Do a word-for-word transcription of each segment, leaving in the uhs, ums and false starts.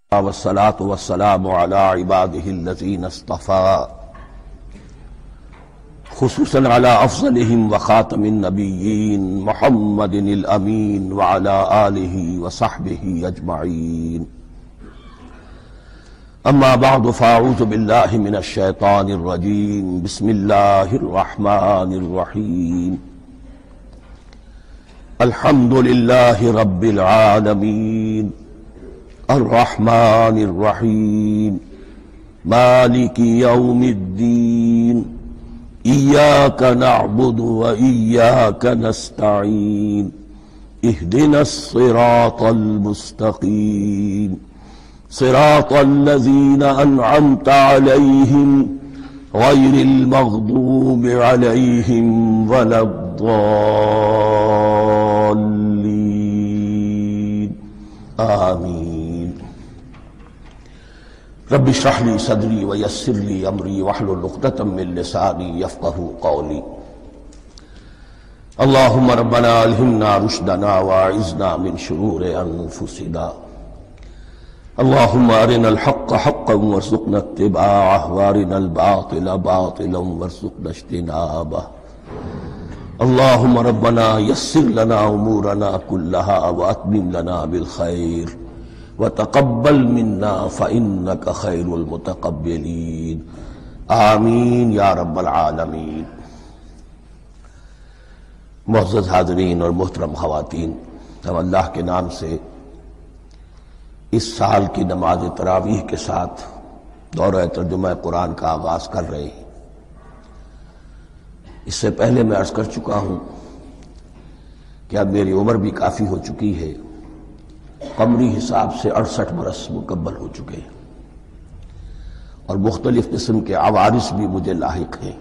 والصلاة والسلام على عباده الذين اصطفى خصوصا على أفضلهم وخاتم النبيين محمد الأمين وعلى آله وصحبه أجمعين. أما بعد فأعوذ بالله من الشيطان الرجيم. بسم الله الرحمن الرحيم. الحمد لله رب العالمين الرحمن الرحيم مالك يوم الدين إياك نعبد وإياك نستعين اهدنا الصراط المستقيم صراط الذين أنعمت عليهم غير المغضوب عليهم ولا الضالين آمين. رب اشرح لي صدري ويسر لي أمري واحلل عقدة من لساني يفقهوا قولي. اللهم ربنا ألهمنا رشدنا وأعذنا من شرور أنفسنا. اللهم أرنا الحق حقا وارزقنا اتباعه وأرنا الباطل باطلا وارزقنا اجتنابه. اللهم ربنا يسر لنا أمورنا كلها وأتمم لنا بالخير وتقبل منا فإنك خير المتقبلين آمین یا رب العالمین. معزز حاضرین اور محترم خواتین، ہم اللہ کے نام سے اس سال کی نماز تراویح کے ساتھ دورہ ترجمہ قرآن کا آغاز کر رہے ہیں. اس سے پہلے میں عرض کر چکا ہوں کہ اب میری عمر بھی کافی ہو چکی ہے، قمری حساب سے اڑسٹھ برس مکمل ہو چکے ہیں، اور مختلف قسم کے عوارض بھی مجھے لاحق ہیں،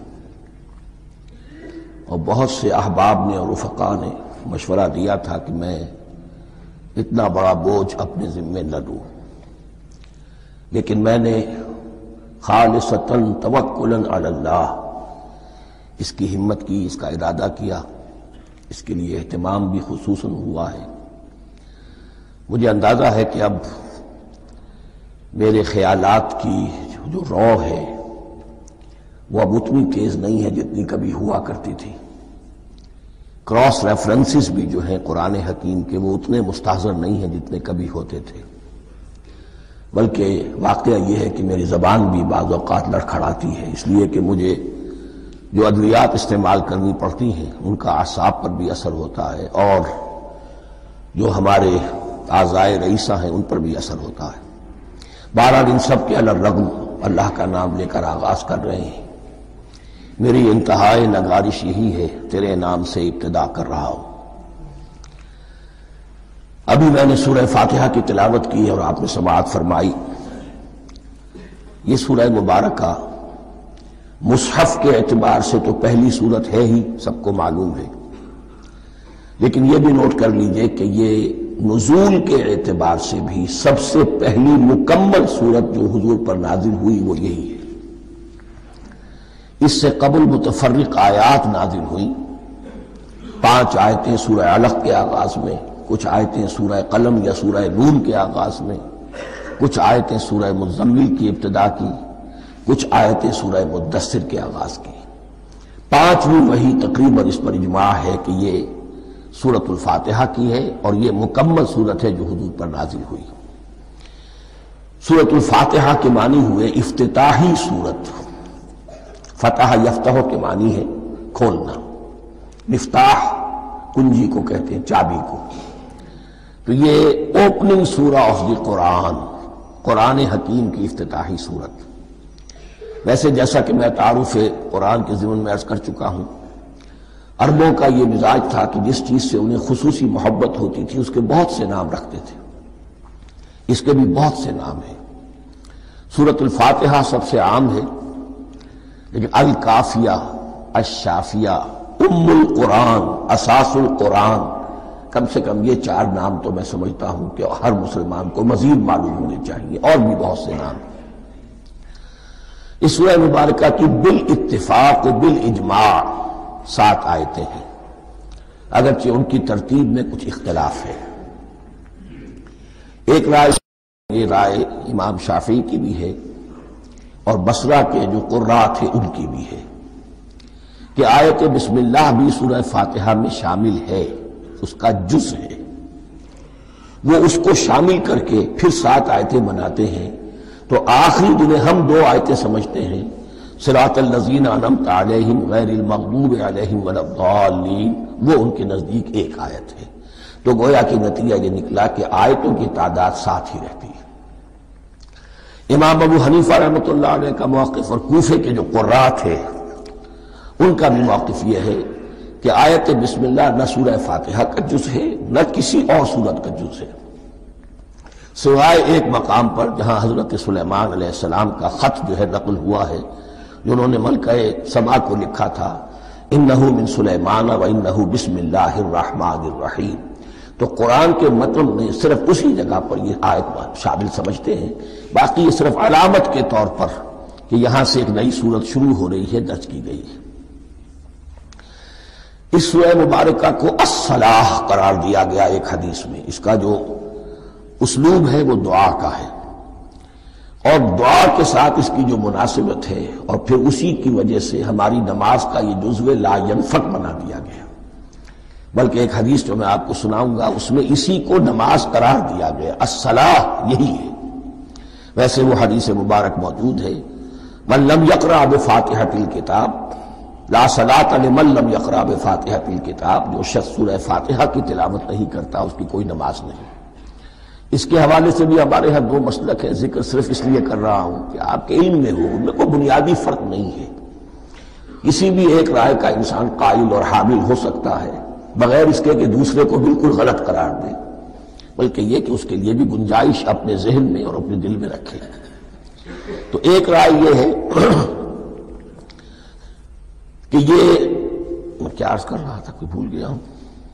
اور بہت سے احباب نے اور رفقا نے مشورہ دیا تھا کہ میں اتنا بڑا بوجھ اپنے ذمے نہ لوں، لیکن میں نے خالصتاً توکلاً علی اللہ اس کی ہمت کی، اس کا ارادہ کیا، اس کے لیے اہتمام بھی خصوصاً ہوا ہے. مجھے اندازہ ہے کہ اب میرے خیالات کی جو رو ہے وہ اب اتنی تیز نہیں ہے جتنی کبھی ہوا کرتی تھی. کراس ریفرنسز بھی جو ہیں قرآن حکیم کے وہ اتنے مستحضر نہیں ہیں جتنے کبھی ہوتے تھے، بلکہ واقعہ یہ ہے کہ میری زبان بھی بعض اوقات لڑکھڑاتی ہے، اس لیے کہ مجھے جو ادویات استعمال کرنی پڑتی ہیں ان کا اعصاب پر بھی اثر ہوتا ہے، اور جو ہمارے اعضائے رئیسہ ہیں ان پر بھی اثر ہوتا ہے. بہرحال ان سب کے علی الرغم اللہ کا نام لے کر آغاز کر رہے ہیں. میری انتہائی نگارش یہی ہے، تیرے نام سے ابتدا کر رہا ہوں. ابھی میں نے سورہ فاتحہ کی تلاوت کی اور آپ نے سماعت فرمائی. یہ سورہ مبارکہ مصحف کے اعتبار سے تو پہلی سورت ہے ہی، سب کو معلوم ہے، لیکن یہ بھی نوٹ کر لیجئے کہ یہ نزول کے اعتبار سے بھی سب سے پہلی مکمل سورت جو حضور پر نازل ہوئی وہ یہی ہے. اس سے قبل متفرق آیات نازل ہوئیں، پانچ آیتیں سورہ علق کے آغاز میں، کچھ آیتیں سورہ قلم یا سورہ نون کے آغاز میں، کچھ آیتیں سورہ مزمل کی ابتدا کی، کچھ آیتیں سورہ مدثر کے آغاز کی. پانچویں وحی تقریباً اس پر اجماع ہے کہ یہ سورۃ الفاتحہ کی ہے، اور یہ مکمل سورت ہے جو حضور پر نازل ہوئی. سورۃ الفاتحہ کے معنی ہوئے افتتاحی سورت. فتح یفتح کے معنی ہے کھولنا، مفتاح کنجی کو کہتے ہیں، چابی کو. تو یہ اوپننگ سورہ آف دی قرآن، قرآن حکیم کی افتتاحی سورت. ویسے جیسا کہ میں تعارف قرآن کے ضمن میں عرض کر چکا ہوں، عربوں کا یہ مزاج تھا کہ جس چیز سے انہیں خصوصی محبت ہوتی تھی اس کے بہت سے نام رکھتے تھے. اس کے بھی بہت سے نام ہیں. سورۃ الفاتحہ سب سے عام ہے، لیکن الکافیہ، الشافیہ، ام القرآن، اساس القرآن، کم سے کم یہ چار نام تو میں سمجھتا ہوں کہ ہر مسلمان کو مزید معلوم ہونے چاہیے، اور بھی بہت سے نام. اس سورہ مبارکہ کی بالاتفاق و بالاجماع سات آیتیں ہیں، اگرچہ ان کی ترتیب میں کچھ اختلاف ہے. ایک رائے یہ رائے امام شافعی کی بھی ہے اور بصرہ کے جو قراء تھے ان کی بھی ہے کہ آیت بسم اللہ بھی سورہ فاتحہ میں شامل ہے، اس کا جز ہے، وہ اس کو شامل کر کے پھر سات آیتیں بناتے ہیں، تو آخری جنہیں ہم دو آیتیں سمجھتے ہیں صراط الذین انعمت علیہم غیر المغضوب علیہم ولا الضالین، وہ ان کے نزدیک ایک آیت ہے۔ تو گویا کہ نتیجہ یہ نکلا کہ آیتوں کی تعداد ساتھ ہی رہتی ہے۔ امام ابو حنیفہ رحمۃ اللہ علیہ کا موقف اور کوفے کے جو قراء تھے ان کا بھی موقف یہ ہے کہ آیت بسم اللہ نہ سورہ فاتحہ کا جز ہے نہ کسی اور سورت کا جز ہے، سوائے ایک مقام پر جہاں حضرت سلیمان علیہ السلام کا خط جو ہے نقل ہوا ہے، جنہوں نے ملکہ سبا کو لکھا تھا انہ من سلیمان و انہ بسم اللہ الرحمن الرحیم، تو قرآن کے متن میں صرف اسی جگہ پر یہ آیت شامل سمجھتے ہیں، باقی یہ صرف علامت کے طور پر کہ یہاں سے ایک نئی سورت شروع ہو رہی ہے درج کی گئی ہے۔ اس سورہ مبارکہ کو الصلاح قرار دیا گیا ایک حدیث میں، اس کا جو اسلوب ہے وہ دعا کا ہے، اور دعا کے ساتھ اس کی جو مناسبت ہے اور پھر اسی کی وجہ سے ہماری نماز کا یہ جزو لا ینفک بنا دیا گیا، بلکہ ایک حدیث جو میں آپ کو سناؤں گا اس میں اسی کو نماز قرار دیا گیا، الصلاح یہی ہے۔ ویسے وہ حدیث مبارک موجود ہے من لم یقرأ بفاتحۃ الکتاب لا صلاۃ لمن لم یقرأ بفاتحۃ الکتاب، جو شخص سورہ فاتحہ کی تلاوت نہیں کرتا اس کی کوئی نماز نہیں۔ اس کے حوالے سے بھی ہمارے ہاں دو مسلک ہے، ذکر صرف اس لیے کر رہا ہوں کہ آپ کے علم میں ہو، ان میں کوئی بنیادی فرق نہیں ہے، کسی بھی ایک رائے کا انسان قائل اور حامل ہو سکتا ہے بغیر اس کے کہ دوسرے کو بالکل غلط قرار دے، بلکہ یہ کہ اس کے لیے بھی گنجائش اپنے ذہن میں اور اپنے دل میں رکھے۔ تو ایک رائے یہ ہے کہ یہ میں کیا عرض کر رہا تھا کوئی بھول گیا ہوں،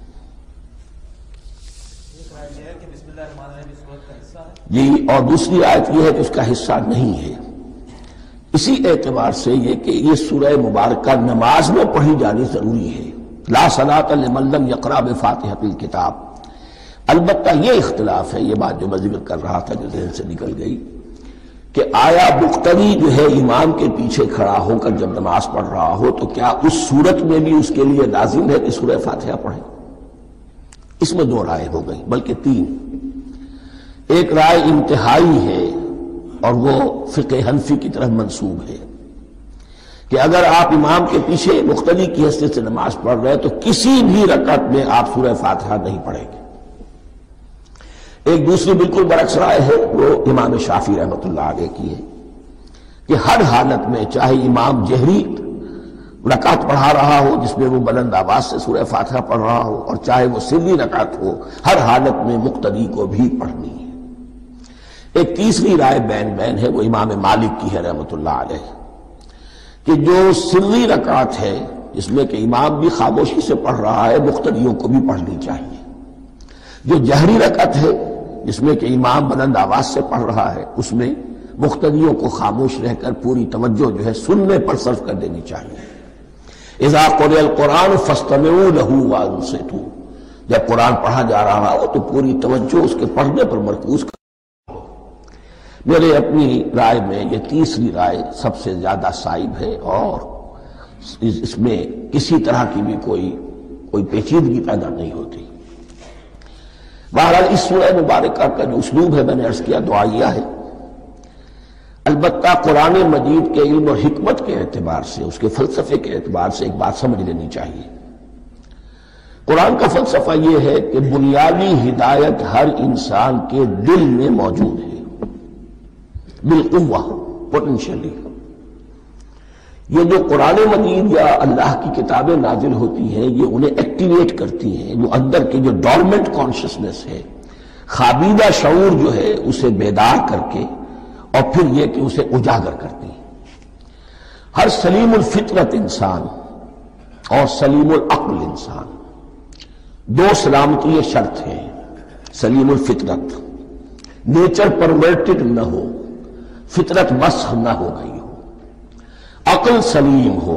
جی، اور دوسری آیت یہ ہے کہ اس کا حصہ نہیں ہے، اسی اعتبار سے یہ کہ یہ سورہ مبارکہ نماز میں پڑھی جانی ضروری ہے، لا صلاۃ لمن لم یقرأ بفاتحۃ الکتاب۔ البتہ یہ اختلاف ہے، یہ بات جو میں ذکر کر رہا تھا جو ذہن سے نکل گئی، کہ آیا مقتدی جو ہے امام کے پیچھے کھڑا ہو کر جب نماز پڑھ رہا ہو تو کیا اس صورت میں بھی اس کے لیے لازم ہے کہ سورہ فاتحہ پڑھے؟ اس میں دو رائے ہو گئی بلکہ تین۔ ایک رائے انتہائی ہے اور وہ فقہ حنفی کی طرف منسوب ہے کہ اگر آپ امام کے پیچھے مقتدی کی حیثیت سے نماز پڑھ رہے تو کسی بھی رکعت میں آپ سورہ فاتحہ نہیں پڑھیں گے۔ ایک دوسری بالکل برعکس رائے ہے، وہ امام شافعی رحمۃ اللہ علیہ کی ہے کہ ہر حالت میں چاہے امام جہری رکعت پڑھا رہا ہو جس میں وہ بلند آواز سے سورہ فاتحہ پڑھ رہا ہو اور چاہے وہ سری رکعت ہو، ہر حالت میں مقتدی کو بھی پڑھنی ہے۔ ایک تیسری رائے بین بین ہے، وہ امام مالک کی ہے رحمۃ اللہ علیہ، کہ جو سری رکعت ہے جس میں کہ امام بھی خاموشی سے پڑھ رہا ہے مقتدیوں کو بھی پڑھنی چاہیے، جو جہری رکعت ہے جس میں کہ امام بلند آواز سے پڑھ رہا ہے اس میں مقتدیوں کو خاموش رہ کر پوری توجہ جو ہے سننے پر صرف کر دینی چاہیے۔ اذا قرئ القرآن فاستمعوا له وانصتوا، جب قرآن پڑھا جا رہا ہو تو پوری توجہ اس کے پڑھنے پر مرکوز کر۔ میرے اپنی رائے میں یہ تیسری رائے سب سے زیادہ صائب ہے اور اس میں کسی طرح کی بھی کوئی کوئی پیچیدگی پیدا نہیں ہوتی۔ بہرحال اس سورہ مبارکہ کا جو اسلوب ہے میں نے عرض کیا دعائیہ ہے، البتہ قرآن مجید کے علم اور حکمت کے اعتبار سے، اس کے فلسفے کے اعتبار سے ایک بات سمجھ لینی چاہیے۔ قرآن کا فلسفہ یہ ہے کہ بنیادی ہدایت ہر انسان کے دل میں موجود ہے بالقوہ، پوٹینشلی۔ یہ جو قرآن مجید یا اللہ کی کتابیں نازل ہوتی ہیں یہ انہیں ایکٹیویٹ کرتی ہیں، جو اندر کی جو ڈورمنٹ کانشسنس ہے، خوابیدہ شعور جو ہے اسے بیدار کر کے اور پھر یہ کہ اسے اجاگر کرتی ہیں۔ ہر سلیم الفطرت انسان اور سلیم العقل انسان، دو سلامتی یہ شرط ہے، سلیم الفطرت، نیچر پرورٹڈ نہ ہو، فطرت مسخ نہ ہو گئی ہو، عقل سلیم ہو،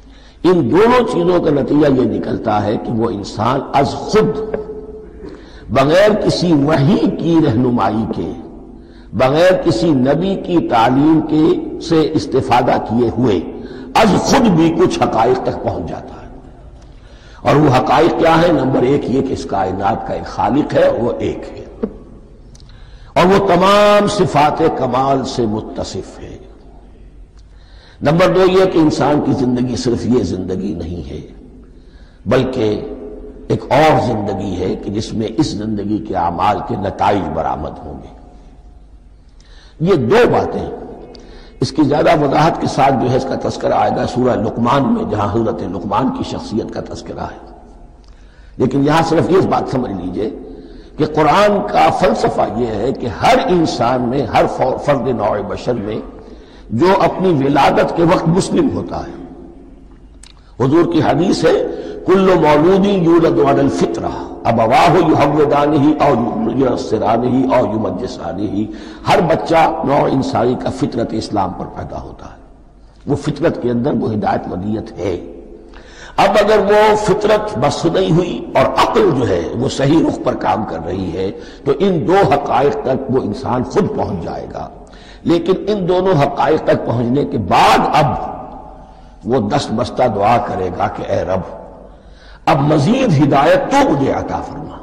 ان دونوں چیزوں کا نتیجہ یہ نکلتا ہے کہ وہ انسان از خود بغیر کسی وحی کی رہنمائی کے، بغیر کسی نبی کی تعلیم کے سے استفادہ کیے ہوئے از خود بھی کچھ حقائق تک پہنچ جاتا ہے۔ اور وہ حقائق کیا ہے؟ نمبر ایک یہ کہ اس کائنات کا ایک خالق ہے، وہ ایک ہے، اور وہ تمام صفات کمال سے متصف ہے۔ نمبر دو یہ کہ انسان کی زندگی صرف یہ زندگی نہیں ہے، بلکہ ایک اور زندگی ہے کہ جس میں اس زندگی کے اعمال کے نتائج برآمد ہوں گے۔ یہ دو باتیں، اس کی زیادہ وضاحت کے ساتھ جو ہے اس کا تذکرہ آئے گا سورہ لقمان میں، جہاں حضرت لقمان کی شخصیت کا تذکرہ ہے، لیکن یہاں صرف یہ بات سمجھ لیجئے کہ قرآن کا فلسفہ یہ ہے کہ ہر انسان میں، ہر فرد نوع بشر میں جو اپنی ولادت کے وقت مسلم ہوتا ہے، حضور کی حدیث ہے کل مولود یولد علی الفطرہ ابواہ یحودانہ او ینصرانہ او یمجسانہ، ہر بچہ نوع انسانی کا فطرت اسلام پر پیدا ہوتا ہے، وہ فطرت کے اندر وہ ہدایت ودیت ہے۔ اب اگر وہ فطرت بس نہیں ہوئی اور عقل جو ہے وہ صحیح رخ پر کام کر رہی ہے تو ان دو حقائق تک وہ انسان خود پہنچ جائے گا، لیکن ان دونوں حقائق تک پہنچنے کے بعد اب وہ دست بستہ دعا کرے گا کہ اے رب اب مزید ہدایت تو مجھے عطا فرما۔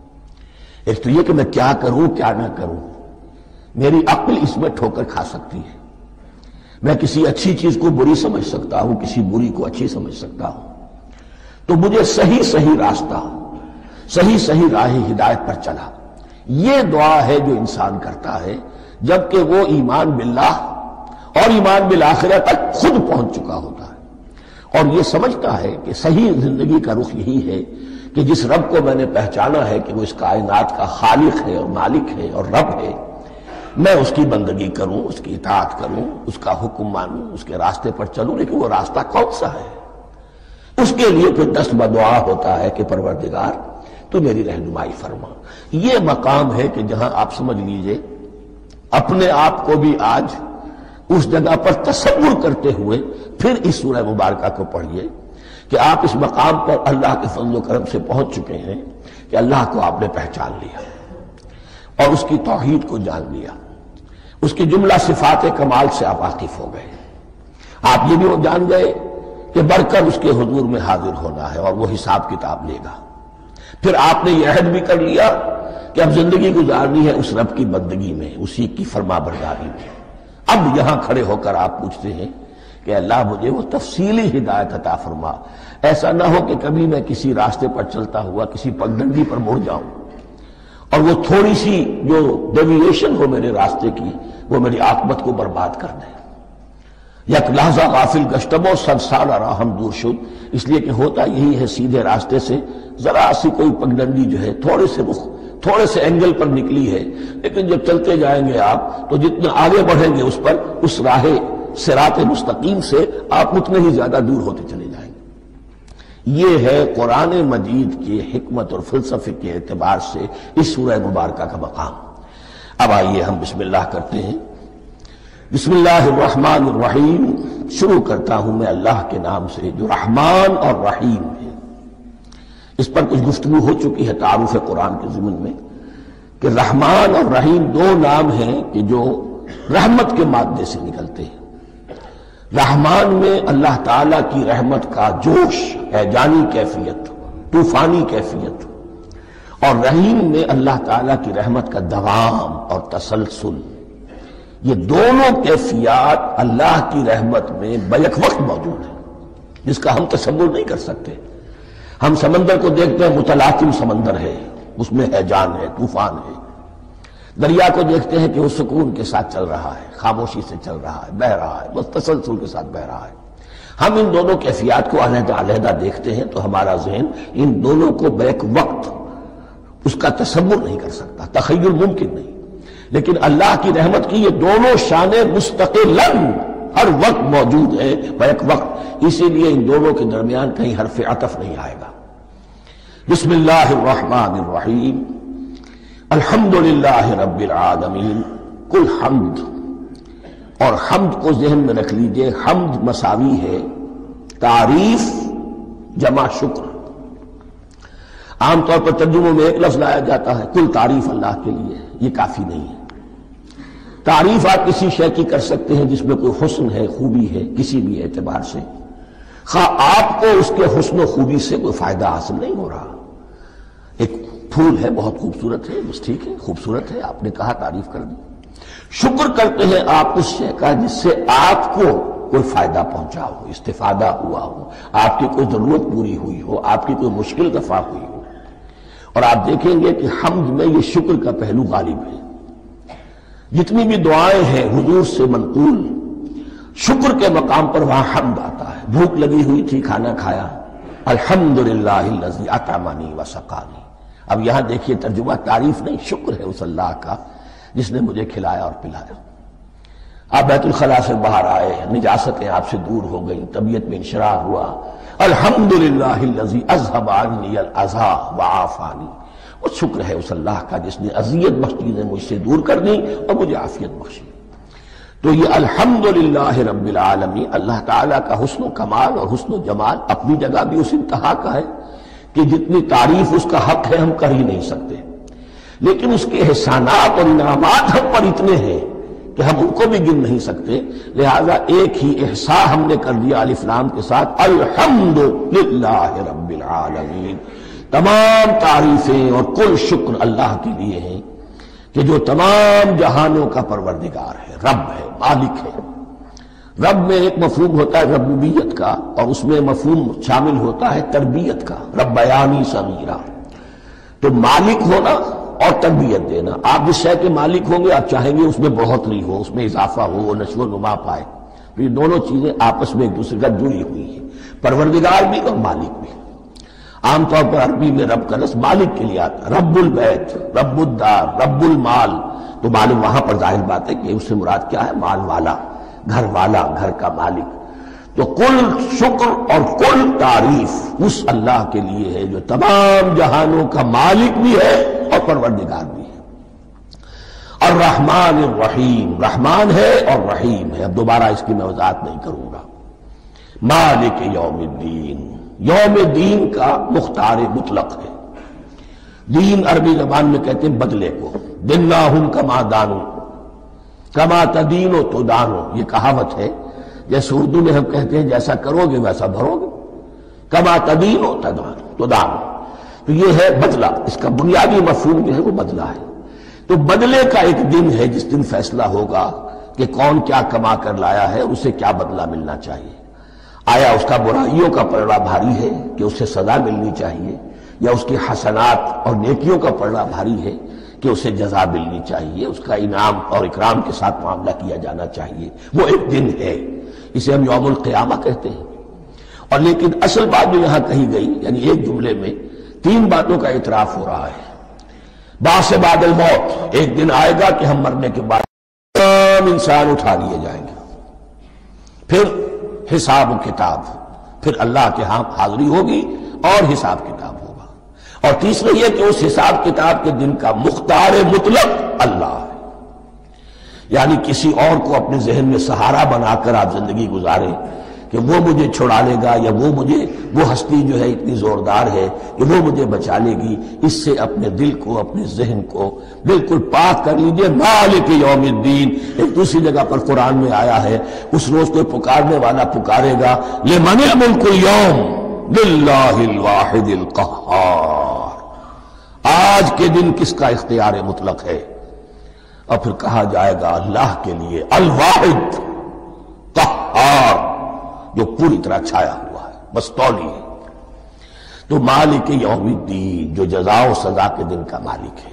ایک تو یہ کہ میں کیا کروں کیا نہ کروں، میری عقل اس میں ٹھوکر کھا سکتی ہے، میں کسی اچھی چیز کو بری سمجھ سکتا ہوں، کسی بری کو اچھی سمجھ سکتا ہوں، تو مجھے صحیح صحیح راستہ، صحیح صحیح راہ ہدایت پر چلا۔ یہ دعا ہے جو انسان کرتا ہے جبکہ وہ ایمان باللہ اور ایمان بالآخرہ تک خود پہنچ چکا ہوتا ہے، اور یہ سمجھتا ہے کہ صحیح زندگی کا رخ یہی ہے کہ جس رب کو میں نے پہچانا ہے کہ وہ اس کائنات کا خالق ہے اور مالک ہے اور رب ہے، میں اس کی بندگی کروں، اس کی اطاعت کروں، اس کا حکم مانوں، اس کے راستے پر چلوں، لیکن وہ راستہ کون سا ہے؟ اس کے لیے پھر دست بدعا ہوتا ہے کہ پروردگار تو میری رہنمائی فرما۔ یہ مقام ہے کہ جہاں آپ سمجھ لیجئے اپنے آپ کو بھی آج اس جگہ پر تصور کرتے ہوئے پھر اس سورہ مبارکہ کو پڑھیے کہ آپ اس مقام پر اللہ کے فضل و کرم سے پہنچ چکے ہیں کہ اللہ کو آپ نے پہچان لیا اور اس کی توحید کو جان لیا، اس کی جملہ صفات کمال سے آپ واقف ہو گئے، آپ یہ بھی جان گئے کہ بڑھ کر اس کے حضور میں حاضر ہونا ہے اور وہ حساب کتاب لے گا۔ پھر آپ نے یہ عہد بھی کر لیا کہ اب زندگی گزارنی ہے اس رب کی بندگی میں، اسی کی فرما برداری میں۔ اب یہاں کھڑے ہو کر آپ پوچھتے ہیں کہ اللہ مجھے وہ تفصیلی ہدایت عطا فرما، ایسا نہ ہو کہ کبھی میں کسی راستے پر چلتا ہوا کسی پگڈنڈی پر مڑ جاؤں اور وہ تھوڑی سی جو ڈیوییشن ہو میرے راستے کی وہ میری عاقبت کو برباد کر دے۔ یک لحظہ غافل گشتم و صد سال راہم دور شد، اس لیے کہ ہوتا یہی ہے سیدھے راستے سے ذرا سی کوئی پگڈنڈی جو ہے تھوڑے سے رخ تھوڑے سے اینگل پر نکلی ہے، لیکن جب چلتے جائیں گے آپ تو جتنا آگے بڑھیں گے اس پر اس راہ صراط مستقیم سے آپ اتنے ہی زیادہ دور ہوتے چلے جائیں گے۔ یہ ہے قرآن مجید کی حکمت اور فلسفے کے اعتبار سے اس سورہ مبارکہ کا مقام۔ اب آئیے ہم بسم اللہ کرتے ہیں۔ بسم اللہ الرحمن الرحیم، شروع کرتا ہوں میں اللہ کے نام سے جو رحمان اور رحیم ہے۔ اس پر کچھ گفتگو ہو چکی ہے تعارف قرآن کے ضمن میں کہ رحمان اور رحیم دو نام ہیں کہ جو رحمت کے مادے سے نکلتے ہیں۔ رحمان میں اللہ تعالیٰ کی رحمت کا جوش ہے، جانی کیفیت، طوفانی کیفیت، اور رحیم میں اللہ تعالیٰ کی رحمت کا دوام اور تسلسل۔ یہ دونوں کیفیات اللہ کی رحمت میں بیک وقت موجود ہیں، جس کا ہم تصور نہیں کر سکتے۔ ہم سمندر کو دیکھتے ہیں متلاطم سمندر ہے، اس میں ہے جان ہے، طوفان ہے۔ دریا کو دیکھتے ہیں کہ وہ سکون کے ساتھ چل رہا ہے، خاموشی سے چل رہا ہے، بہہ رہا ہے، بس تسلسل کے ساتھ بہہ رہا ہے۔ ہم ان دونوں کیفیات کو علیحدہ علیحدہ دیکھتے ہیں تو ہمارا ذہن ان دونوں کو بیک وقت اس کا تصور نہیں کر سکتا، تخیل ممکن نہیں۔ لیکن اللہ کی رحمت کی یہ دونوں شانیں مستقلاً ہر وقت موجود ہے، بیک وقت، اسی لیے ان دونوں کے درمیان کہیں حرف عطف نہیں آئے گا۔ بسم اللہ الرحمن الرحیم، الحمدللہ رب العالمین۔ کل حمد، اور حمد کو ذہن میں رکھ لیجئے، حمد مساوی ہے تعریف جمع شکر۔ عام طور پر ترجموں میں ایک لفظ لایا جاتا ہے، کل تعریف اللہ کے لیے ہے، یہ کافی نہیں ہے۔ تعریف آپ کسی شے کی کر سکتے ہیں جس میں کوئی حسن ہے، خوبی ہے، کسی بھی اعتبار سے، خواہ آپ کو اس کے حسن و خوبی سے کوئی فائدہ حاصل نہیں ہو رہا۔ ایک پھول ہے، بہت خوبصورت ہے، بس ٹھیک ہے، خوبصورت ہے، آپ نے کہا، تعریف کر دی۔ شکر کرتے ہیں آپ اس شے کا جس سے آپ کو کوئی فائدہ پہنچا ہو، استفادہ ہوا ہو، آپ کی کوئی ضرورت پوری ہوئی ہو، آپ کی کوئی مشکل دفع ہوئی ہو۔ اور آپ دیکھیں گے کہ حمد میں یہ شکر کا پہلو غالب ہے۔ جتنی بھی دعائیں ہیں حضور سے منقول، شکر کے مقام پر وہاں حمد آتا ہے۔ بھوک لگی ہوئی تھی، کھانا کھایا، الحمدللہ الذی اطعمنی وسقانی۔ اب یہاں دیکھیے ترجمہ تعریف نہیں، شکر ہے اس اللہ کا جس نے مجھے کھلایا اور پلایا۔ آپ بیت الخلاء سے باہر آئے، نجاستیں آپ سے دور ہو گئیں، طبیعت میں انشراح ہوا، الحمدللہ الذی اذھب عنی الاذی وعافانی۔ وہ شکر ہے اس اللہ کا جس نے اذیت بخش چیزیں مجھ سے دور کر دیں اور مجھے عافیت بخشی۔ تو یہ الحمدللہ رب العالمین، اللہ تعالیٰ کا حسن و کمال اور حسن و جمال اپنی جگہ بھی اس انتہا کا ہے کہ جتنی تعریف اس کا حق ہے ہم کر ہی نہیں سکتے، لیکن اس کے احسانات اور انعامات ہم پر اتنے ہیں کہ ہم ان کو بھی گن نہیں سکتے۔ لہذا ایک ہی احساء ہم نے کر دیا الف لام کے ساتھ، الحمدللہ رب العالمین۔ تمام تعریفیں اور کل شکر اللہ کے لیے ہیں کہ جو تمام جہانوں کا پروردگار ہے، رب ہے، مالک ہے۔ رب میں ایک مفہوم ہوتا ہے ربوبیت کا، اور اس میں مفہوم شامل ہوتا ہے تربیت کا، ربیانی صغیرہ۔ تو مالک ہونا اور تربیت دینا، آپ جس شے کے مالک ہوں گے آپ چاہیں گے اس میں بڑھوتری ہو، اس میں اضافہ ہو، وہ نشو و نما پائے۔ تو یہ دونوں چیزیں آپس میں ایک دوسرے کا جڑی ہوئی ہیں، پروردگار بھی اور مالک بھی۔ عام طور پر عربی میں رب کا لفظ مالک کے لیے آتا ہے، رب البیت، رب الدار، رب المال۔ تو مالک وہاں پر ظاہر بات ہے کہ اس سے مراد کیا ہے، مال والا، گھر والا، گھر کا مالک۔ تو کل شکر اور کل تعریف اس اللہ کے لیے ہے جو تمام جہانوں کا مالک بھی ہے اور پروردگار بھی ہے۔ الرحمن الرحیم، رحمان ہے اور رحیم ہے۔ اب دوبارہ اس کی میں وضاحت نہیں کروں گا۔ مالک یوم الدین، یوم دین کا مختار مطلق ہے۔ دین عربی زبان میں کہتے ہیں بدلے کو، دناہم کما دانو، کما تدینو تو دانو، یہ کہاوت ہے۔ جیسے اردو میں ہم کہتے ہیں جیسا کرو گے ویسا بھرو گے، کما تدینو تدانو تو دانو، تو یہ ہے بدلہ۔ اس کا بنیادی مفہوم جو ہے وہ بدلہ ہے۔ تو بدلے کا ایک دن ہے جس دن فیصلہ ہوگا کہ کون کیا کما کر لایا ہے، اسے کیا بدلہ ملنا چاہیے۔ آیا اس کا برائیوں کا پلڑا بھاری ہے کہ اسے سزا ملنی چاہیے، یا اس کی حسنات اور نیکیوں کا پلڑا بھاری ہے کہ اسے جزا ملنی چاہیے، اس کا انعام اور اکرام کے ساتھ معاملہ کیا جانا چاہیے۔ وہ ایک دن ہے، اسے ہم یوم القیامہ کہتے ہیں۔ اور لیکن اصل بات جو یہاں کہی گئی، یعنی ایک جملے میں تین باتوں کا اعتراف ہو رہا ہے۔ بعث بعد الموت، ایک دن آئے گا کہ ہم مرنے کے بعد تمام انسان اٹھا لیے جائیں گے، پھر حساب و کتاب، پھر اللہ کے ہاں حاضری ہوگی اور حساب کتاب ہوگا۔ اور تیسرا یہ کہ اس حساب کتاب کے دن کا مختار مطلق اللہ ہے، یعنی کسی اور کو اپنے ذہن میں سہارا بنا کر آپ زندگی گزاریں کہ وہ مجھے چھڑا لے گا، یا وہ مجھے، وہ ہستی جو ہے اتنی زوردار ہے کہ وہ مجھے بچا لے گی، اس سے اپنے دل کو، اپنے ذہن کو بالکل پاک کر لیجئے۔ مالک یوم الدین، ایک دوسری جگہ پر قرآن میں آیا ہے، اس روز کوئی پکارنے والا پکارے گا، لمن الملک اليوم للہ الواحد القہار، آج کے دن کس کا اختیار مطلق ہے؟ اور پھر کہا جائے گا اللہ کے لیے، الواحد قہار، جو پوری طرح چھایا ہوا ہے، مستولی ہے۔ تو مالک یوم الدین، جو جزا و سزا کے دن کا مالک ہے۔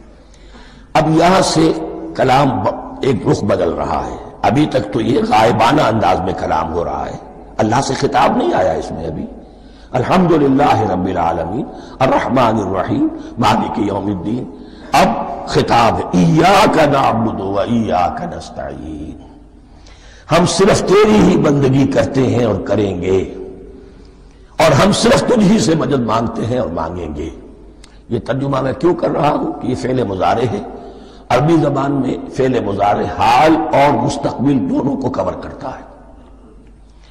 اب یہاں سے کلام ایک رخ بدل رہا ہے۔ ابھی تک تو یہ غائبانہ انداز میں کلام ہو رہا ہے، اللہ سے خطاب نہیں آیا اس میں ابھی۔ الحمدللہ رب العالمین الرحمن الرحیم مالک یوم الدین، اب خطاب ہے، ایاک نعبد و ایاک نستعین، ہم صرف تیری ہی بندگی کرتے ہیں اور کریں گے، اور ہم صرف تجھ ہی سے مدد مانگتے ہیں اور مانگیں گے۔ یہ ترجمہ میں کیوں کر رہا ہوں کہ یہ فعل مضارع ہے۔ عربی زبان میں فعل مضارع حال اور مستقبل دونوں کو کور کرتا ہے۔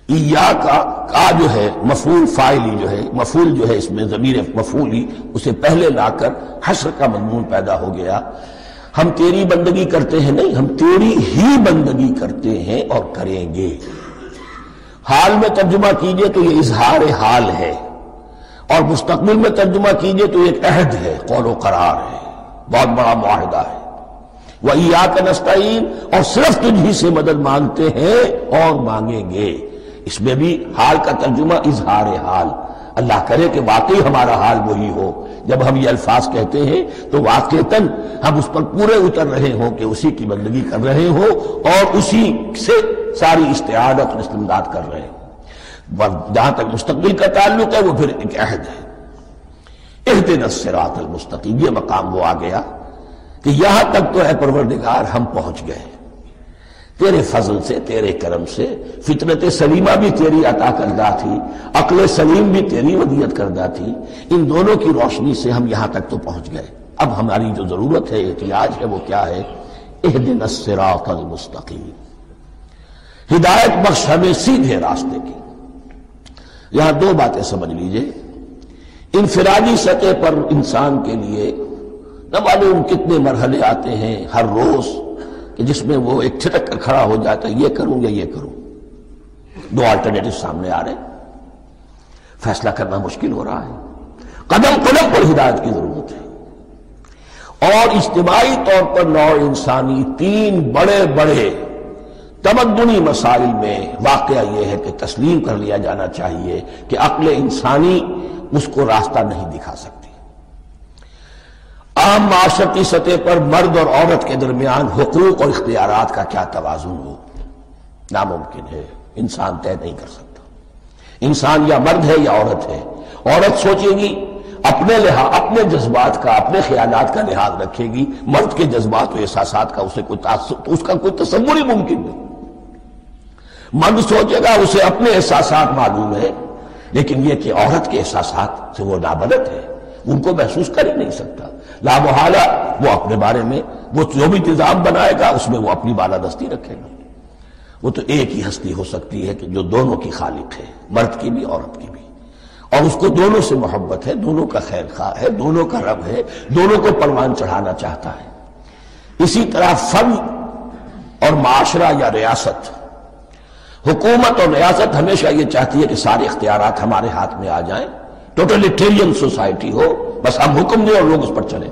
ایاک کا جو ہے مفعول فاعلی جو ہے، مفعول جو ہے اس میں ضمیر مفعولی اسے پہلے لا کر حشر کا مضمون پیدا ہو گیا۔ ہم تیری بندگی کرتے ہیں نہیں، ہم تیری ہی بندگی کرتے ہیں اور کریں گے۔ حال میں ترجمہ کیجئے تو یہ اظہار حال ہے، اور مستقبل میں ترجمہ کیجئے تو ایک عہد ہے، قول و قرار ہے، بہت بڑا معاہدہ ہے۔ وَإِيَّاكَ نَسْتَعِينُ، اور صرف تجھ ہی سے مدد مانگتے ہیں اور مانگیں گے۔ اس میں بھی حال کا ترجمہ اظہار حال، اللہ کرے کہ واقعی ہمارا حال وہی ہو، جب ہم یہ الفاظ کہتے ہیں تو واقعتاً ہم اس پر پورے اتر رہے ہوں کہ اسی کی بندگی کر رہے ہوں اور اسی سے ساری استعانت اور استمداد کر رہے ہیں۔ جہاں تک مستقبل کا تعلق ہے وہ پھر ایک عہد ہے، اہدنا الصراط المستقیم، یہ مقام وہ آ گیا کہ یہاں تک تو اے پروردگار ہم پہنچ گئے تیرے فضل سے، تیرے کرم سے۔ فطرت سلیمہ بھی تیری عطا کردہ تھی، عقل سلیم بھی تیری ودیت کردہ تھی، ان دونوں کی روشنی سے ہم یہاں تک تو پہنچ گئے۔ اب ہماری جو ضرورت ہے، احتیاج ہے، وہ کیا ہے؟ اہدنا الصراط المستقیم، ہدایت بخش ہمیں سیدھے راستے کی۔ یہاں دو باتیں سمجھ لیجئے، انفرادی سطح پر انسان کے لیے نہ معلوم کتنے مرحلے آتے ہیں ہر روز کہ جس میں وہ ایک چھٹک کر کھڑا ہو جاتا ہے، یہ کروں یا یہ کروں، دو آلٹرنیٹو سامنے آ رہے ہیں، فیصلہ کرنا مشکل ہو رہا ہے، قدم قدم پر ہدایت کی ضرورت ہے۔ اور اجتماعی طور پر نوع انسانی تین بڑے بڑے تمدنی مسائل میں واقعہ یہ ہے کہ تسلیم کر لیا جانا چاہیے کہ عقل انسانی اس کو راستہ نہیں دکھا سکتی۔ عام معاشرتی سطح پر مرد اور عورت کے درمیان حقوق اور اختیارات کا کیا توازن ہو، ناممکن ہے، انسان طے نہیں کر سکتا۔ انسان یا مرد ہے یا عورت ہے، عورت سوچے گی اپنے لحاظ، اپنے جذبات کا، اپنے خیالات کا لحاظ رکھے گی، مرد کے جذبات و احساسات کا اسے کوئی تعصب، اس کا کوئی تصور ہی ممکن نہیں۔ مرد سوچے گا اسے اپنے احساسات معلوم ہے، لیکن یہ کہ عورت کے احساسات سے وہ نابلد ہے، ان کو محسوس کر ہی نہیں سکتا، لا محالہ وہ اپنے بارے میں وہ جو بھی نظام بنائے گا اس میں وہ اپنی بالادستی رکھے گا۔ وہ تو ایک ہی ہستی ہو سکتی ہے کہ جو دونوں کی خالق ہے، مرد کی بھی عورت کی بھی، اور اس کو دونوں سے محبت ہے، دونوں کا خیر خواہ ہے، دونوں کا رب ہے، دونوں کو پروان چڑھانا چاہتا ہے۔ اسی طرح فن اور معاشرہ یا ریاست، حکومت اور ریاست ہمیشہ یہ چاہتی ہے کہ سارے اختیارات ہمارے ہاتھ میں آ جائیں، ٹوٹلیٹیرین سوسائٹی ہو، بس ہم حکم دیں اور لوگ اس پر چلیں۔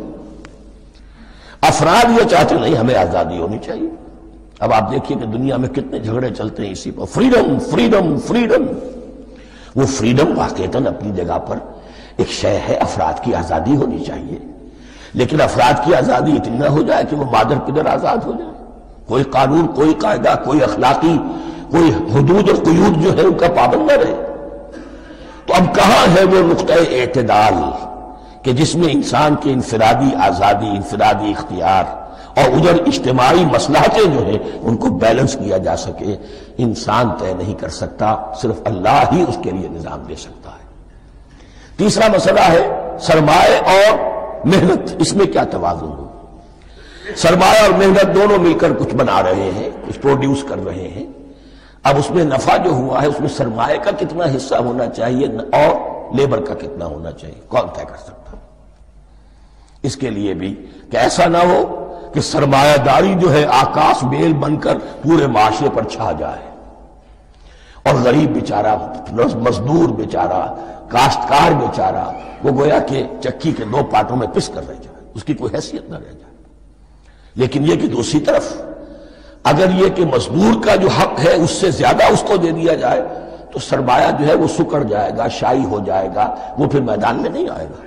افراد یہ چاہتے نہیں، ہمیں آزادی ہونی چاہیے۔ اب آپ دیکھیے کہ دنیا میں کتنے جھگڑے چلتے ہیں اسی پر، فریڈم فریڈم فریڈم۔ وہ فریڈم واقعتاً اپنی جگہ پر ایک شے ہے، افراد کی آزادی ہونی چاہیے، لیکن افراد کی آزادی اتنی نہ ہو جائے کہ وہ مادر پدر آزاد ہو جائے، کوئی قانون، کوئی قاعدہ، کوئی اخلاقی کوئی حدود اور قیود جو ہے ان کا پابند نہ رہے۔ تو اب کہاں ہے وہ نقطہ اعتدال کہ جس میں انسان کی انفرادی آزادی، انفرادی اختیار اور ادھر اجتماعی مصلحتیں جو ہیں ان کو بیلنس کیا جا سکے؟ انسان طے نہیں کر سکتا، صرف اللہ ہی اس کے لیے نظام دے سکتا ہے۔ تیسرا مسئلہ ہے سرمایہ اور محنت، اس میں کیا توازن ہو؟ سرمایہ اور محنت دونوں مل کر کچھ بنا رہے ہیں، کچھ پروڈیوس کر رہے ہیں۔ اب اس میں نفع جو ہوا ہے اس میں سرمایہ کا کتنا حصہ ہونا چاہیے اور لیبر کا کتنا ہونا چاہیے، کون طے کر سکتا؟ اس کے لیے بھی کہ ایسا نہ ہو کہ سرمایہ داری جو ہے آکاش بیل بن کر پورے معاشرے پر چھا جائے اور غریب بیچارہ، مزدور بیچارہ، کاشتکار بیچارہ وہ گویا کہ چکی کے دو پارٹوں میں پس کر رہ جائے، اس کی کوئی حیثیت نہ رہ جائے۔ لیکن یہ کہ دوسری طرف اگر یہ کہ مزدور کا جو حق ہے اس سے زیادہ اس کو دے دیا جائے تو سرمایہ جو ہے وہ سکڑ جائے گا، شائی ہو جائے گا، وہ پھر میدان میں نہیں آئے گا۔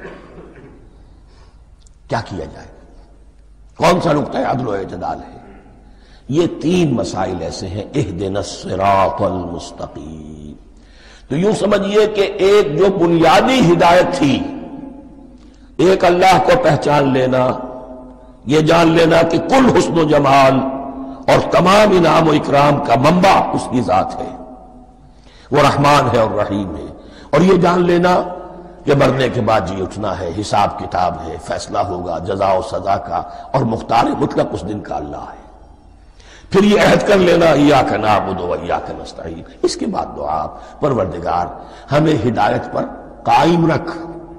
کیا کیا جائے؟ کون سا نقطہ عدل و اعتدال ہے؟ یہ تین مسائل ایسے ہیں، اہدنا الصراط المستقیم۔ تو یوں سمجھیے کہ ایک جو بنیادی ہدایت تھی، ایک اللہ کو پہچان لینا، یہ جان لینا کہ کل حسن و جمال اور تمام انعام و اکرام کا منبع اس کی ذات ہے، وہ رحمان ہے اور رحیم ہے، اور یہ جان لینا کہ مرنے کے بعد جی اٹھنا ہے، حساب کتاب ہے، فیصلہ ہوگا جزا و سزا کا، اور مختار مطلق اس دن کا اللہ ہے۔ پھر یہ عہد کر لینا ایاک نعبد و ایاک نستعین، اس کے بعد دعا پروردگار ہمیں ہدایت پر قائم رکھ،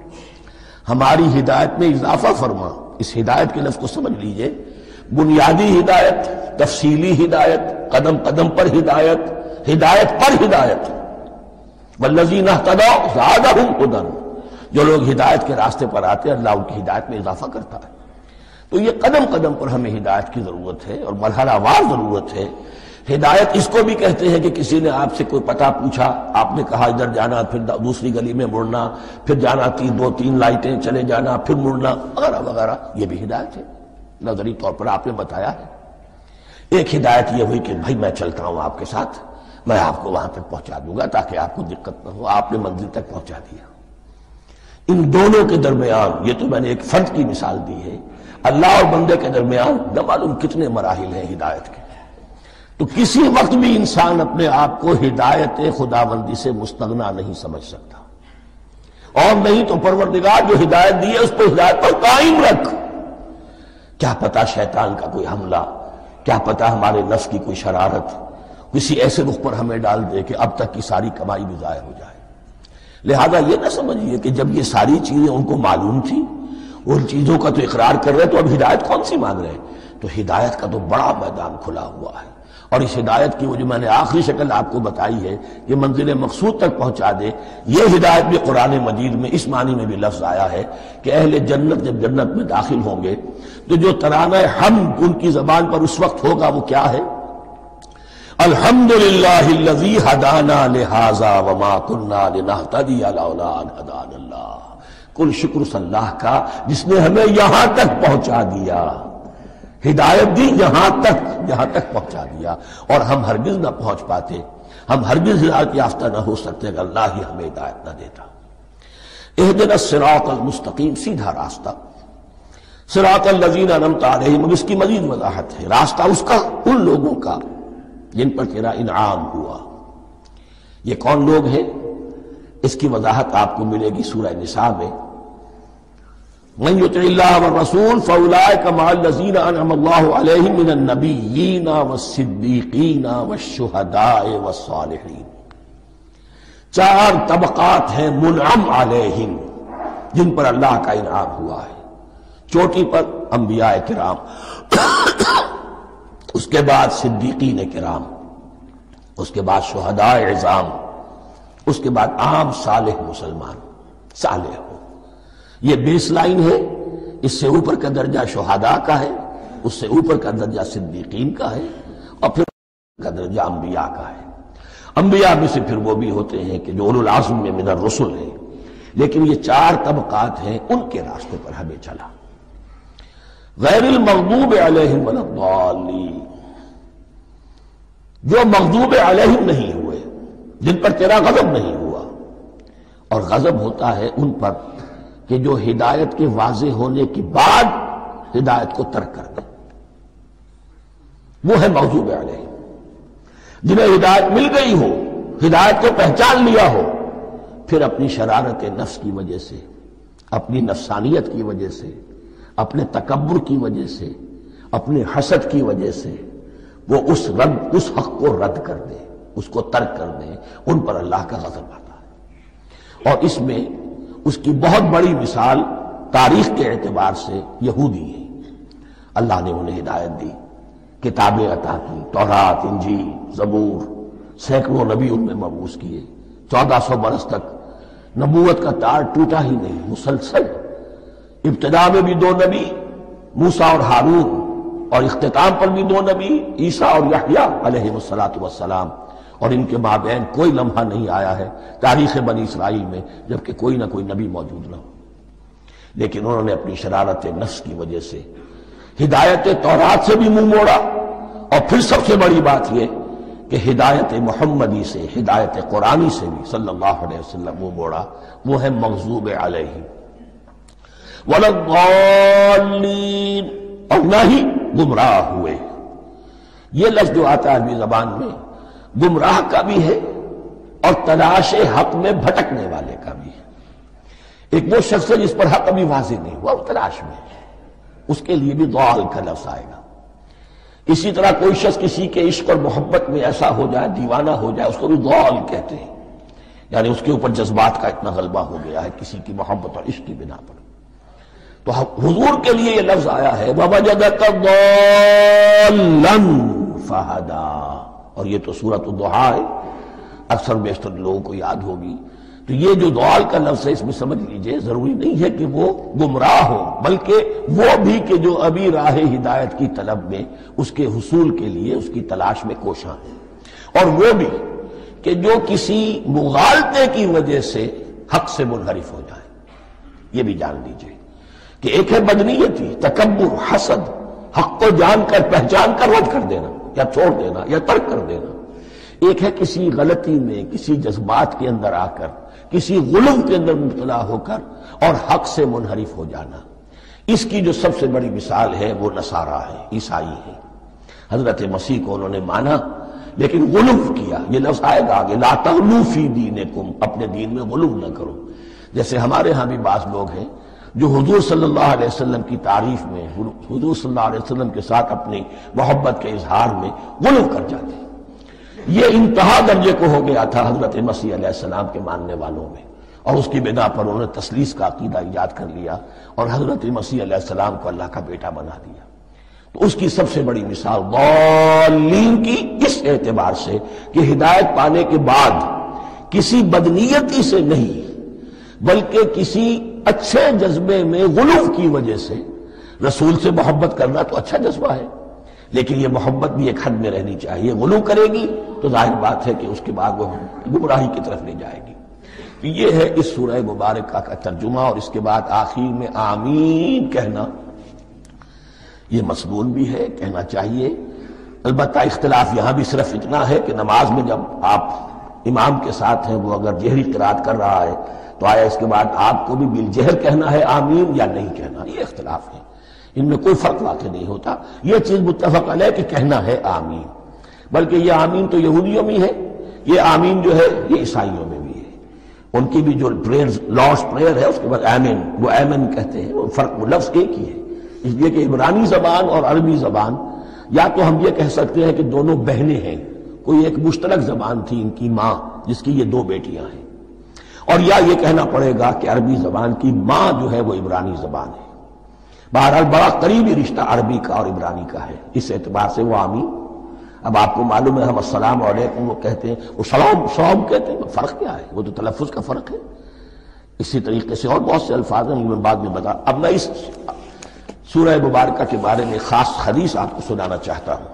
ہماری ہدایت میں اضافہ فرما۔ اس ہدایت کے لفظ کو سمجھ لیجئے، بنیادی ہدایت، تفصیلی ہدایت، قدم قدم پر ہدایت، ہدایت پر ہدایت۔ والذین اہتدوا زادہم ہدی، جو لوگ ہدایت کے راستے پر آتے ہیں اللہ ان کی ہدایت میں اضافہ کرتا ہے۔ تو یہ قدم قدم پر ہمیں ہدایت کی ضرورت ہے اور مرحلہ وار ضرورت ہے۔ ہدایت اس کو بھی کہتے ہیں کہ کسی نے آپ سے کوئی پتہ پوچھا، آپ نے کہا ادھر جانا، پھر دوسری گلی میں مڑنا، پھر جانا تین دو تین لائٹیں چلے جانا، پھر مڑنا وغیرہ وغیرہ، یہ بھی ہدایت ہے، نظری طور پر آپ نے بتایا ہے۔ ایک ہدایت یہ ہوئی کہ بھائی میں چلتا ہوں آپ کے ساتھ، میں آپ کو وہاں تک پہنچا دوں گا تاکہ آپ کو دقت نہ ہو، آپ نے منزل تک پہنچا دیا۔ ان دونوں کے درمیان، یہ تو میں نے ایک فرد کی مثال دی ہے، اللہ اور بندے کے درمیان نہ معلوم کتنے مراحل ہیں ہدایت کے۔ تو کسی وقت بھی انسان اپنے آپ کو ہدایت خداوندی سے مستغنا نہیں سمجھ سکتا، اور نہیں تو پروردگار جو ہدایت دی ہے اس کو ہدایت پر قائم رکھ۔ کیا پتہ شیطان کا کوئی حملہ، کیا پتہ ہمارے نفس کی کوئی شرارت کسی ایسے رخ پر ہمیں ڈال دے کہ اب تک کی ساری کمائی بھی ضائع ہو جائے۔ لہذا یہ نہ سمجھیے کہ جب یہ ساری چیزیں ان کو معلوم تھی، ان چیزوں کا تو اقرار کر رہے تو اب ہدایت کون سی مانگ رہے ہیں؟ تو ہدایت کا تو بڑا میدان کھلا ہوا ہے، اور اس ہدایت کی وہ جو میں نے آخری شکل آپ کو بتائی ہے کہ منزل مقصود تک پہنچا دے، یہ ہدایت بھی قرآن مجید میں اس معنی میں بھی لفظ آیا ہے کہ اہل جنت جب جنت میں داخل ہوں گے تو جو ترانہ حمد ان کی زبان پر اس وقت ہوگا وہ کیا ہے؟ الحمدللہ الذی ہدانا لہذا وما کنا لنہتدی لولا ان ہدانا اللہ۔ کل شکر اللہ کا جس نے ہمیں یہاں تک پہنچا دیا، ہدایت دی یہاں تک، یہاں تک پہنچا دیا، اور ہم ہرگز نہ پہنچ پاتے، ہم ہرگز ہدایت یافتہ نہ ہو سکتے اگر اللہ ہی ہمیں ہدایت نہ دیتا۔ اہدنا الصراط المستقیم، سیدھا راستہ، صراط الذین انعمت علیہم، اس کی مزید وضاحت ہے، راستہ اس کا ان لوگوں کا جن پر تیرا انعام ہوا۔ یہ کون لوگ ہیں؟ اس کی وضاحت آپ کو ملے گی سورہ نساء میں، من یطع اللہ والرسول فاولئک مع الذین انعم اللہ علیہم من النبیین والصدیقین والشہداء والصالحین۔ چار طبقات ہیں منعم علیہم جن پر اللہ کا انعام ہوا ہے۔ چوٹی پر انبیاء کرام، اس کے بعد صدیقین کرام، اس کے بعد شہداء عظام، اس کے بعد عام صالح مسلمان، صالح ہو۔ یہ بیس لائن ہے، اس سے اوپر کا درجہ شہداء کا ہے، اس سے اوپر کا درجہ صدیقین کا ہے، اور پھر کا درجہ انبیاء کا ہے۔ انبیاء میں سے پھر وہ بھی ہوتے ہیں کہ جو اولو العزم میں من الرسل ہیں، لیکن یہ چار طبقات ہیں، ان کے راستے پر ہمیں چلا۔ غیر المغضوب علیہم ولا الضالین، جو مغضوب علیہم نہیں ہوئے، جن پر تیرا غضب نہیں ہوا، اور غضب ہوتا ہے ان پر کہ جو ہدایت کے واضح ہونے کے بعد ہدایت کو ترک کر دیں، وہ ہے مغضوب علیہم۔ جنہیں ہدایت مل گئی ہو، ہدایت کو پہچان لیا ہو، پھر اپنی شرارت نفس کی وجہ سے، اپنی نفسانیت کی وجہ سے، اپنے تکبر کی وجہ سے، اپنے حسد کی وجہ سے وہ اس رد اس حق کو رد کر دیں، اس کو ترک کر دیں، ان پر اللہ کا غضب آتا ہے۔ اور اس میں اس کی بہت بڑی مثال تاریخ کے اعتبار سے یہودی ہے۔ اللہ نے انہیں ہدایت دی، کتابیں عطا کی، تورات، انجیل، زبور، سینکڑوں نبی ان میں مبعوث کیے، چودہ سو برس تک نبوت کا تار ٹوٹا ہی نہیں، مسلسل۔ ابتدا میں بھی دو نبی، موسیٰ اور ہارون، اور اختتام پر بھی دو نبی، عیسیٰ اور یحییٰ علیہ الصلاۃ والسلام، اور ان کے مابین کوئی لمحہ نہیں آیا ہے تاریخ بنی اسرائیل میں جبکہ کوئی نہ کوئی نبی موجود نہ ہو۔ لیکن انہوں نے اپنی شرارت نفس کی وجہ سے ہدایت تورات سے بھی منہ موڑا، اور پھر سب سے بڑی بات یہ کہ ہدایت محمدی سے، ہدایت قرآنی سے بھی صلی اللہ علیہ وسلم منہ موڑا، وہ ہے مغضوب علیہم ولا الضالین، اور نہ ہی گمراہ ہوئے۔ یہ لفظ جو آتا ہے عربی زبان میں گمراہ کا بھی ہے اور تلاش حق میں بھٹکنے والے کا بھی ہے۔ ایک وہ شخص ہے جس پر حق ابھی واضح نہیں ہوا، وہ تلاش میں ہے، اس کے لیے بھی ضال کا لفظ آئے گا۔ اسی طرح کوئی شخص کسی کے عشق اور محبت میں ایسا ہو جائے، دیوانہ ہو جائے، اس کو بھی ضال کہتے ہیں، یعنی اس کے اوپر جذبات کا اتنا غلبہ ہو گیا ہے کسی کی محبت اور عشق کی بنا پر۔ تو حضور کے لیے یہ لفظ آیا ہے وَوَجَدَكَ ضَالًّا فَهَدَىٰ، اور یہ تو سورۃ الضحیٰ ہے، اکثر بیشتر لوگوں کو یاد ہوگی۔ تو یہ جو ضال کا لفظ ہے اس میں سمجھ لیجئے ضروری نہیں ہے کہ وہ گمراہ ہو، بلکہ وہ بھی کہ جو ابھی راہ ہدایت کی طلب میں اس کے حصول کے لیے اس کی تلاش میں کوشاں ہیں، اور وہ بھی کہ جو کسی مغالطے کی وجہ سے حق سے منحرف ہو جائے۔ یہ بھی جان لیجئے کہ ایک ہے بدنیتی، تکبر، حسد، حق کو جان کر پہچان کر رد کر دینا یا چھوڑ دینا یا ترک کر دینا، ایک ہے کسی غلطی میں، کسی جذبات کے اندر آ کر، کسی غلو کے اندر مبتلا ہو کر اور حق سے منحرف ہو جانا۔ اس کی جو سب سے بڑی مثال ہے وہ نصارہ ہے، عیسائی ہے۔ حضرت مسیح کو انہوں نے مانا لیکن غلو کیا، یہ لفظ آئے گا آگے، لا تغلو فی دینکم، اپنے دین میں غلو نہ کرو۔ جیسے ہمارے ہاں بھی بعض لوگ ہیں جو حضور صلی اللہ علیہ وسلم کی تعریف میں، حضور صلی اللہ علیہ وسلم کے ساتھ اپنی محبت کے اظہار میں غلو کر جاتے ہیں۔ یہ انتہا درجے کو ہو گیا تھا حضرت مسیح علیہ السلام کے ماننے والوں میں، اور اس کی بنا پر انہوں نے تثلیث کا عقیدہ ایجاد کر لیا اور حضرت مسیح علیہ السلام کو اللہ کا بیٹا بنا دیا۔ تو اس کی سب سے بڑی مثال ضالین کی اس اعتبار سے کہ ہدایت پانے کے بعد کسی بدنیتی سے نہیں بلکہ کسی اچھے جذبے میں غلو کی وجہ سے، رسول سے محبت کرنا تو اچھا جذبہ ہے لیکن یہ محبت بھی ایک حد میں رہنی چاہیے، غلو کرے گی تو ظاہر بات ہے کہ اس کے بعد وہ گمراہی کی طرف لے جائے گی۔ تو یہ ہے اس سورہ مبارکہ کا ترجمہ، اور اس کے بعد آخر میں آمین کہنا یہ مسنون بھی ہے، کہنا چاہیے۔ البتہ اختلاف یہاں بھی صرف اتنا ہے کہ نماز میں جب آپ امام کے ساتھ ہیں، وہ اگر جہری قرات کر رہا ہے تو آیا اس کے بعد آپ کو بھی بالجہر کہنا ہے آمین یا نہیں کہنا، یہ اختلاف ہے، ان میں کوئی فرق واقع نہیں ہوتا۔ یہ چیز متفق علیہ کہ کہنا ہے آمین، بلکہ یہ آمین تو یہودیوں میں ہے، یہ آمین جو ہے یہ عیسائیوں میں بھی ہے۔ ان کی بھی جو پریئر لارڈس پریئر ہے اس کے بعد آمین، وہ آمین کہتے ہیں، وہ فرق وہ لفظ ایک ہی ہے، اس لیے کہ عبرانی زبان اور عربی زبان، یا تو ہم یہ کہہ سکتے ہیں کہ دونوں بہنیں ہیں، کوئی ایک مشترک زبان تھی ان کی ماں جس کی یہ دو بیٹیاں ہیں، اور یا یہ کہنا پڑے گا کہ عربی زبان کی ماں جو ہے وہ عبرانی زبان ہے۔ بہرحال بڑا قریبی رشتہ عربی کا اور عبرانی کا ہے، اس اعتبار سے وہ آمین۔ اب آپ کو معلوم ہے ہم السلام علیکم وہ کہتے ہیں، وہ سلام سلام کہتے ہیں، فرق کیا ہے؟ وہ تو تلفظ کا فرق ہے۔ اسی طریقے سے اور بہت سے الفاظ ہیں، میں بعد میں بتا۔ اب میں اس سورہ مبارکہ کے بارے میں خاص حدیث آپ کو سنانا چاہتا ہوں،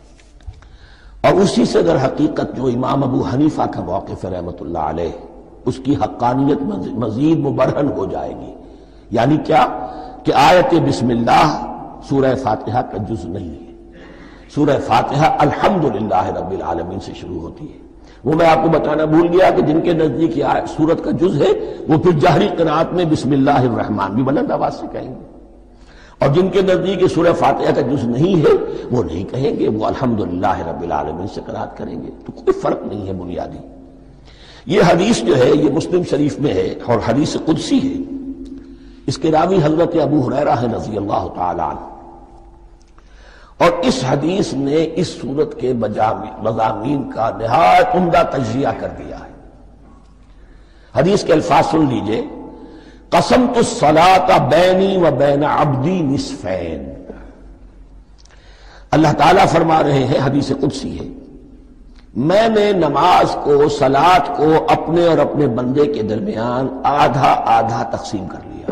اور اسی سے در حقیقت جو امام ابو حنیفہ کا موقف ہے رحمۃ اللہ علیہ، اس کی حقانیت مزید مبرہن ہو جائے گی۔ یعنی کیا کہ آیت بسم اللہ سورہ فاتحہ کا جز نہیں ہے، سورہ فاتحہ الحمدللہ رب العالمین سے شروع ہوتی ہے۔ وہ میں آپ کو بتانا بھول گیا کہ جن کے نزدیک یہ سورت کا جز ہے وہ پھر جہری قرات میں بسم اللہ الرحمن بھی بلند آواز سے کہیں گے، اور جن کے نزدیک یہ سورہ فاتحہ کا جز نہیں ہے وہ نہیں کہیں گے، وہ الحمدللہ رب العالمین سے قرات کریں گے۔ تو کوئی فرق نہیں ہے بنیادی۔ یہ حدیث جو ہے یہ مسلم شریف میں ہے اور حدیث قدسی ہے، اس کے راوی حضرت ابو ہریرہ ہے رضی اللہ تعالی عنہ، اور اس حدیث نے اس سورت کے مضامین کا نہایت عمدہ تجزیہ کر دیا ہے۔ حدیث کے الفاظ سن لیجئے، قسمت الصلاۃ بینی و بین عبدی نصفین۔ اللہ تعالیٰ فرما رہے ہیں، حدیث قدسی ہے، میں نے نماز کو، صلاۃ کو اپنے اور اپنے بندے کے درمیان آدھا آدھا تقسیم کر لیا۔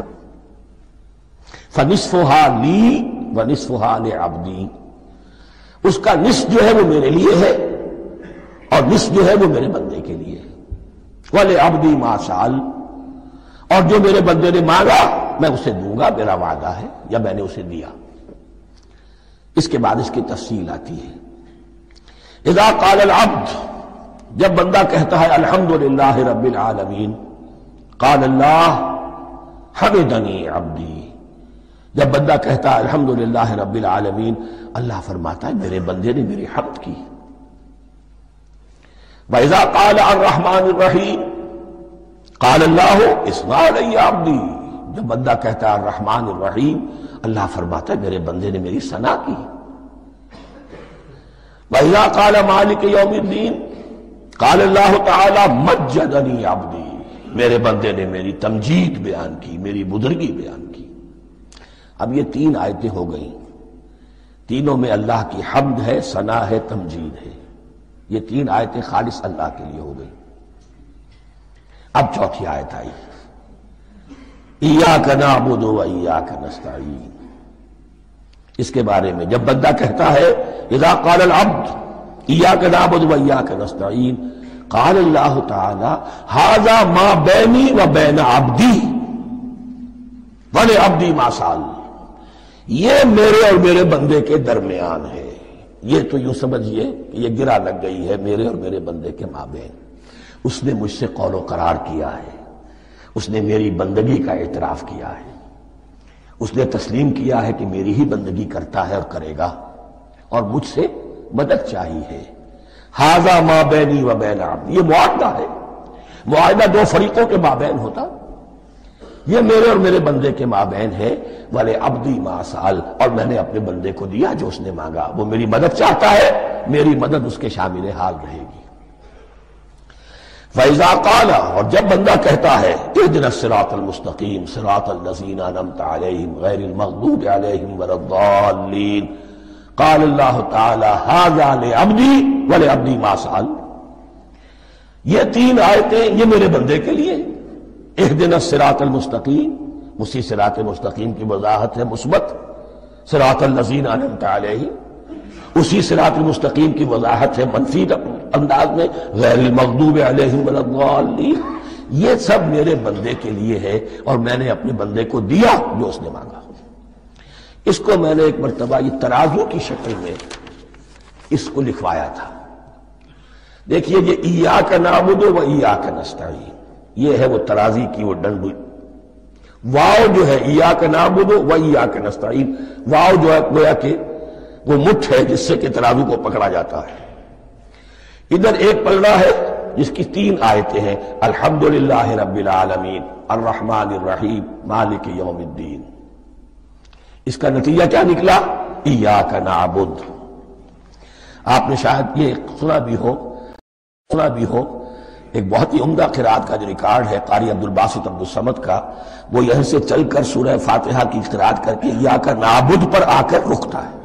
فَنِصْفُهَا لِي وَنِصْفُهَا لِعَبْدِي، اس کا نصف جو ہے وہ میرے لیے ہے اور نصف جو ہے وہ میرے بندے کے لیے ہے۔ وَلِعَبْدِي مَا سَأَلَ، اور جو میرے بندے نے مانگا میں اسے دوں گا، میرا وعدہ ہے یا میں نے اسے دیا۔ اس کے بعد اس کی تفصیل آتی ہے، اذا قال العبد، جب بندہ کہتا ہے الحمدللہ رب العالمین، قال اللہ حمدنی عبدی، جب بندہ کہتا ہے الحمدللہ رب العالمین، اللہ فرماتا ہے میرے بندے نے میری حمد کی۔ وَإِذَا قَالَ الرَّحْمَنُ الرَّحِيمُ قَالَ اللَّهُ اثْنَى عَلَيَّ عَبْدِي، جب بندہ کہتا ہے الرحمن الرحیم، اللہ فرماتا ہے میرے بندے نے میری ثنا کی۔ وَإِذَا قَالَ مَالِكِ يَوْمِ الدِّينِ قال اللہ تعالی مجدنی عبدی، میرے بندے نے میری تمجید بیان کی، میری بزرگی بیان کی۔ اب یہ تین آیتیں ہو گئیں، تینوں میں اللہ کی حمد ہے، ثنا ہے، تمجید ہے۔ یہ تین آیتیں خالص اللہ کے لیے ہو گئیں۔ اب چوتھی آیت آئی، ایاک نعبد و ایاک نستعین۔ اس کے بارے میں جب بندہ کہتا ہے اذا قال العبد ایاک نعبد و ایاک نستعین، قال اللہ تعالی ھذا ما بینی و بین عبدی ولعبدی ما سأل، یہ میرے اور میرے بندے کے درمیان ہے۔ یہ تو یوں سمجھئے کہ یہ گرا لگ گئی ہے میرے اور میرے بندے کے مابین۔ اس نے مجھ سے قول و قرار کیا ہے، اس نے میری بندگی کا اعتراف کیا ہے، اس نے تسلیم کیا ہے کہ میری ہی بندگی کرتا ہے اور کرے گا، اور مجھ سے مدد چاہیے ہے۔ ھذا ما بینی و بین عبدی، یہ معاہدہ ہے، معاہدہ دو فریقوں کے مابین ہوتا، یہ میرے اور میرے بندے کے مابین ہے۔ وَلِعَبْدِي مَا سَأَلَ، اور میں نے اپنے بندے کو دیا جو اس نے مانگا، وہ میری مدد چاہتا ہے، میری مدد اس کے شامل حال رہے گی۔ فَإِذَا قَالَ، اور جب بندہ کہتا ہے اهْدِنَا الصِّرَاطَ الْمُسْتَقِيمَ صِرَاطَ الَّذِينَ أَنْعَمْتَ عَلَيْهِمْ غَيْرِ الْمَغْضُوبِ عَلَيْهِمْ وَلَا الضَّالِّينَ، قال اللہ تعالی ھذا لعبدی ولعبدی ما سأل۔ یہ تین آیتیں یہ میرے بندے کے لیے، اهدنا الصراط المستقیم، اسی صراط مستقیم کی وضاحت ہے مثبت، صراط الذین انعمت علیہم، اسی صراط مستقیم کی وضاحت ہے منفی انداز میں، غیر المغضوب علیہم ولا الضالین۔ یہ سب میرے بندے کے لیے ہے، اور میں نے اپنے بندے کو دیا جو اس نے مانگا۔ اس کو میں نے ایک مرتبہ یہ ترازو کی شکل میں اس کو لکھوایا تھا۔ دیکھیے یہ ایاک نعبد و ایاک نستعین، یہ ہے وہ ترازی کی وہ ڈنڈ، واو جو ہے ایاک نعبد و ایاک نستعین، واو جو ہے گویا کہ وہ مٹھ ہے جس سے کہ ترازو کو پکڑا جاتا ہے۔ ادھر ایک پلڑا ہے جس کی تین آیتیں ہیں، الحمدللہ رب العالمین الرحمن الرحیم مالک یوم الدین۔ اس کا نتیجہ کیا نکلا؟ ایاک نعبد۔ آپ نے شاید یہ سنا بھی ہو سنا بھی ہو ایک بہت ہی عمدہ قرات کا جو ریکارڈ ہے قاری عبدالباسط عبدالصمد کا، وہ یہیں سے چل کر سورہ فاتحہ کی قرات کر کے ایاک نعبد پر آ کر رکتا ہے۔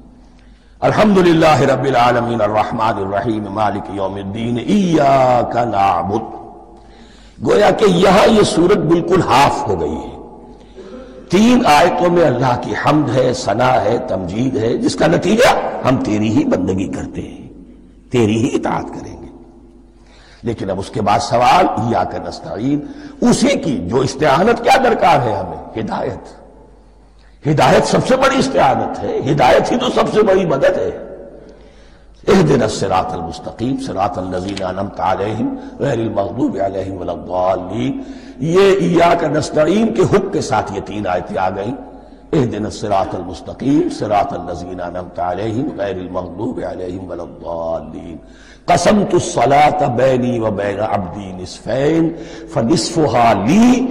الحمدللہ رب العالمین الرحمن الرحیم مالک یوم الدین ایاک نعبد۔ گویا کہ یہاں یہ صورت بالکل ہاف ہو گئی ہے۔ تین آیتوں میں اللہ کی حمد ہے، ثنا ہے، تمجید ہے، جس کا نتیجہ ہم تیری ہی بندگی کرتے ہیں، تیری ہی اطاعت کریں گے۔ لیکن اب اس کے بعد سوال ایاک نستعین، اسی کی جو استعانت کیا درکار ہے ہمیں؟ ہدایت۔ ہدایت سب سے بڑی استعانت ہے، ہدایت ہی تو سب سے بڑی مدد ہے۔ اهدنا الصراط المستقیم صراط الذین انعمت علیہم غیر المغضوب علیہم ولا الضالین۔ یہ ایاک نستعین کے حکم کے ساتھ یہ تین آیتیں آ گئیں، اهدنا الصراط المستقیم صراط الذین انعمت علیہم غیر المغضوب علیہم ولا الضالین۔ قسمت الصلاة بینی و بین عبدی نصفین فنصفها لی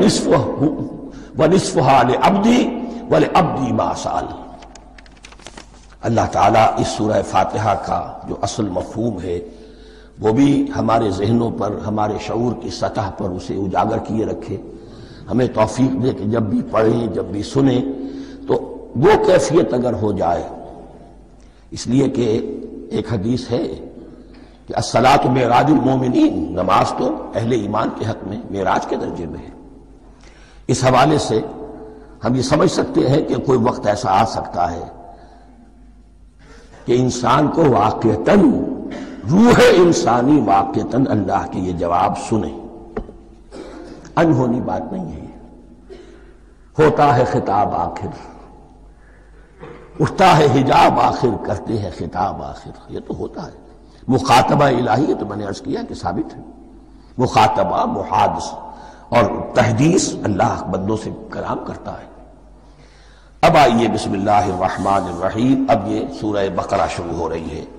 ونصفها لعبدی ولعبدی ما سأل۔ اللہ تعالیٰ اس سورہ فاتحہ کا جو اصل مفہوم ہے وہ بھی ہمارے ذہنوں پر، ہمارے شعور کی سطح پر اسے اجاگر کیے رکھے، ہمیں توفیق دے کہ جب بھی پڑھیں، جب بھی سنیں تو وہ کیفیت اگر ہو جائے۔ اس لیے کہ ایک حدیث ہے کہ الصلاۃ معراج المومنین، نماز تو اہل ایمان کے حق میں معراج کے درجے میں ہے۔ اس حوالے سے ہم یہ سمجھ سکتے ہیں کہ کوئی وقت ایسا آ سکتا ہے کہ انسان کو واقعتاً، روح انسانی واقعتاً اللہ کے یہ جواب سنے۔ انہونی بات نہیں ہے، ہوتا ہے خطاب آخر، اٹھتا ہے حجاب آخر، کرتے ہیں خطاب آخر، یہ تو ہوتا ہے۔ مخاطبہ الہی، یہ تو میں نے عرض کیا کہ ثابت ہے، مخاطبہ، محادث اور تحدیث اللہ بندوں سے کلام کرتا ہے۔ اب آئیے بسم اللہ الرحمن الرحیم، اب یہ سورہ بقرہ شروع ہو رہی ہے۔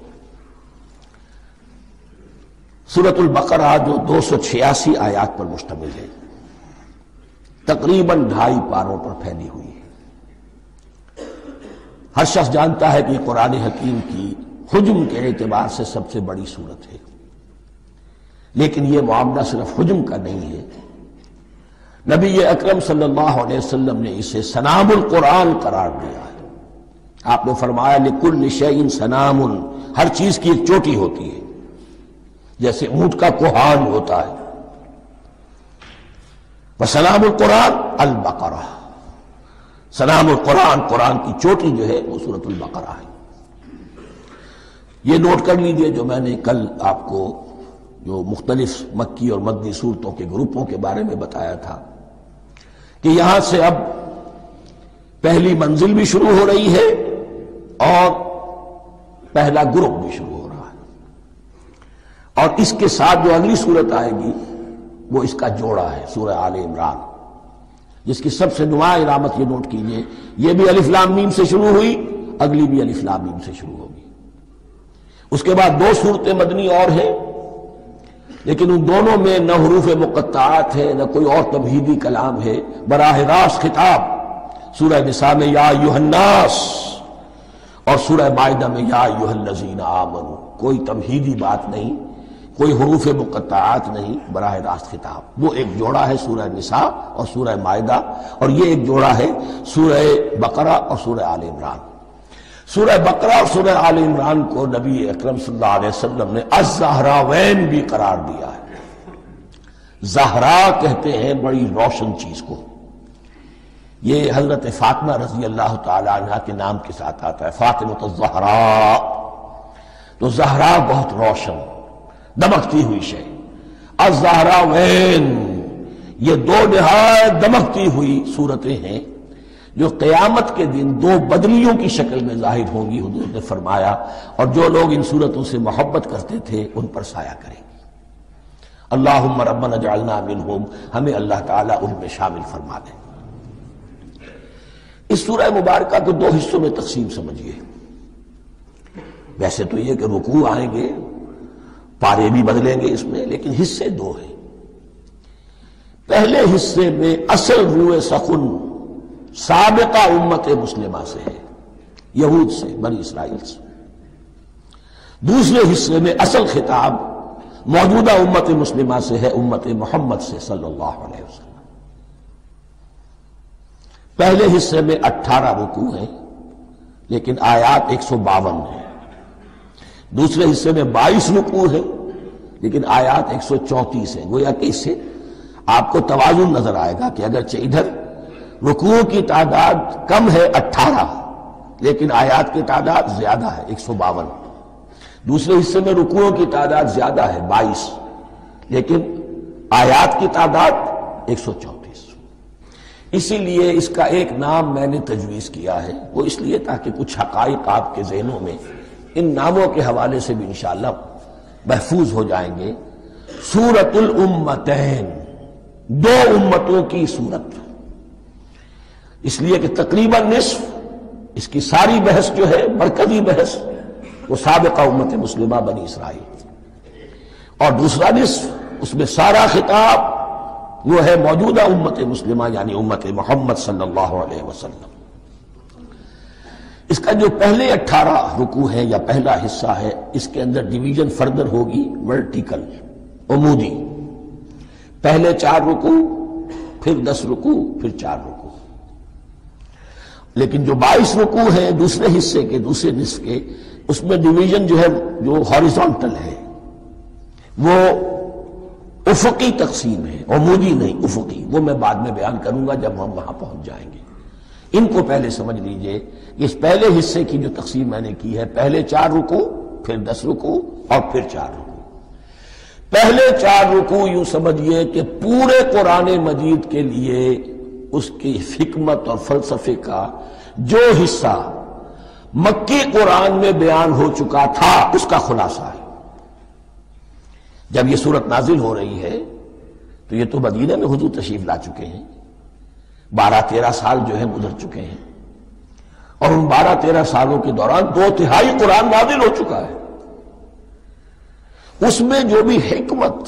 سورۃ البقرہ جو دو سو چھیاسی آیات پر مشتمل ہے، تقریباً ڈھائی پاروں پر پھیلی ہوئی ہے۔ ہر شخص جانتا ہے کہ یہ قرآن حکیم کی حجم کے اعتبار سے سب سے بڑی سورت ہے، لیکن یہ معاملہ صرف حجم کا نہیں ہے۔ نبی اکرم صلی اللہ علیہ وسلم نے اسے سنام القرآن قرار دیا ہے۔ آپ نے فرمایا لکل شیء سنام، ہر چیز کی ایک چوٹی ہوتی ہے، جیسے اونٹ کا کوہان ہوتا ہے۔ وسلام القرآن البقرہ، سلام القرآن قرآن کی چوٹی جو ہے وہ سورۃ البقرہ ہے۔ یہ نوٹ کر لیجئے جو میں نے کل آپ کو جو مختلف مکی اور مدنی صورتوں کے گروپوں کے بارے میں بتایا تھا کہ یہاں سے اب پہلی منزل بھی شروع ہو رہی ہے اور پہلا گروپ بھی شروع ہو رہا ہے، اور اس کے ساتھ جو اگلی صورت آئے گی وہ اس کا جوڑا ہے، سورہ آل عمران، جس کی سب سے نمایاں علامت یہ نوٹ کیجئے، یہ بھی الف لام میم سے شروع ہوئی، اگلی بھی الف لام میم سے شروع ہوگی۔ اس کے بعد دو صورتیں مدنی اور ہیں، لیکن ان دونوں میں نہ حروف مقطعات ہے نہ کوئی اور تمہیدی کلام ہے، براہ راست خطاب سورہ نساء میں یا ایھا الناس اور سورہ مائدہ میں یا ایھا الذین آمنوا، کوئی تمہیدی بات نہیں، کوئی حروف مقطعات نہیں، براہ راست خطاب۔ وہ ایک جوڑا ہے سورہ نساء اور سورہ مائدہ، اور یہ ایک جوڑا ہے سورہ بقرہ اور سورہ آل عمران۔ سورہ بقرہ اور سورہ آل عمران کو نبی اکرم صلی اللہ علیہ وسلم نے الزہراوین بھی قرار دیا ہے۔ زہرا کہتے ہیں بڑی روشن چیز کو، یہ حضرت فاطمہ رضی اللہ تعالی عنہا کے نام کے ساتھ آتا ہے، فاطمۃ الزہراء، تو زہرا بہت روشن دمکتی ہوئی شے۔ الزہراوین یہ دو نہایت دمکتی ہوئی صورتیں ہیں جو قیامت کے دن دو بدلیوں کی شکل میں ظاہر ہوں گی، حضور نے فرمایا، اور جو لوگ ان صورتوں سے محبت کرتے تھے ان پر سایہ کریں گے۔ اللہم ربنا اجعلنا منہم، ہمیں اللہ تعالیٰ ان میں شامل فرما دے۔ اس سورہ مبارکہ کو دو حصوں میں تقسیم سمجھیے۔ ویسے تو یہ کہ رکوع آئیں گے، پارے بھی بدلیں گے اس میں، لیکن حصے دو ہیں۔ پہلے حصے میں اصل روح سخن سابقہ امت مسلمہ سے ہے، یہود سے، بنی اسرائیل سے۔ دوسرے حصے میں اصل خطاب موجودہ امت مسلمہ سے ہے، امت محمد سے صلی اللہ علیہ وسلم۔ پہلے حصے میں اٹھارہ رکوع ہیں لیکن آیات ایک سو باون ہیں، دوسرے حصے میں بائیس رکوع ہیں لیکن آیات ایک سو چونتیس ہیں۔ گویا کہ اس سے آپ کو توازن نظر آئے گا کہ اگرچہ ادھر رکوع کی تعداد کم ہے اٹھارہ، لیکن آیات کی تعداد زیادہ ہے ایک سو باون، دوسرے حصے میں رکوعوں کی تعداد زیادہ ہے بائیس، لیکن آیات کی تعداد ایک سو چونتیس۔ اسی لیے اس کا ایک نام میں نے تجویز کیا ہے، وہ اس لیے تاکہ کچھ حقائق آپ کے ذہنوں میں ان ناموں کے حوالے سے بھی انشاءاللہ محفوظ ہو جائیں گے۔ سورۃ الامتین، دو امتوں کی سورت، اس لیے کہ تقریباً نصف اس کی ساری بحث جو ہے، مرکزی بحث، وہ سابقہ امت مسلمہ بنی اسرائیل، اور دوسرا نصف اس میں سارا خطاب وہ ہے موجودہ امت مسلمہ یعنی امت محمد صلی اللہ علیہ وسلم۔ اس کا جو پہلے اٹھارہ رکوع ہے یا پہلا حصہ ہے، اس کے اندر ڈویژن فردر ہوگی ورٹیکل، عمودی، پہلے چار رکوع، پھر دس رکوع، پھر چار رکوع۔ لیکن جو بائیس رکوع ہیں دوسرے حصے کے، دوسرے نصف کے، اس میں ڈویژن جو ہے جو ہاریزونٹل ہے، وہ افقی تقسیم ہے، عمودی نہیں، افقی۔ وہ میں بعد میں بیان کروں گا جب ہم وہاں پہنچ جائیں گے۔ ان کو پہلے سمجھ لیجئے کہ اس پہلے حصے کی جو تقسیم میں نے کی ہے، پہلے چار رکوع، پھر دس رکوع اور پھر چار رکوع۔ پہلے چار رکوع یوں سمجھیے کہ پورے قرآن مجید کے لیے اس کی حکمت اور فلسفے کا جو حصہ مکی قرآن میں بیان ہو چکا تھا اس کا خلاصہ ہے۔ جب یہ سورت نازل ہو رہی ہے تو یہ تو مدینہ میں حضور تشریف لا چکے ہیں، بارہ تیرہ سال جو ہے گزر چکے ہیں، اور ان بارہ تیرہ سالوں کے دوران دو تہائی قرآن نازل ہو چکا ہے۔ اس میں جو بھی حکمت،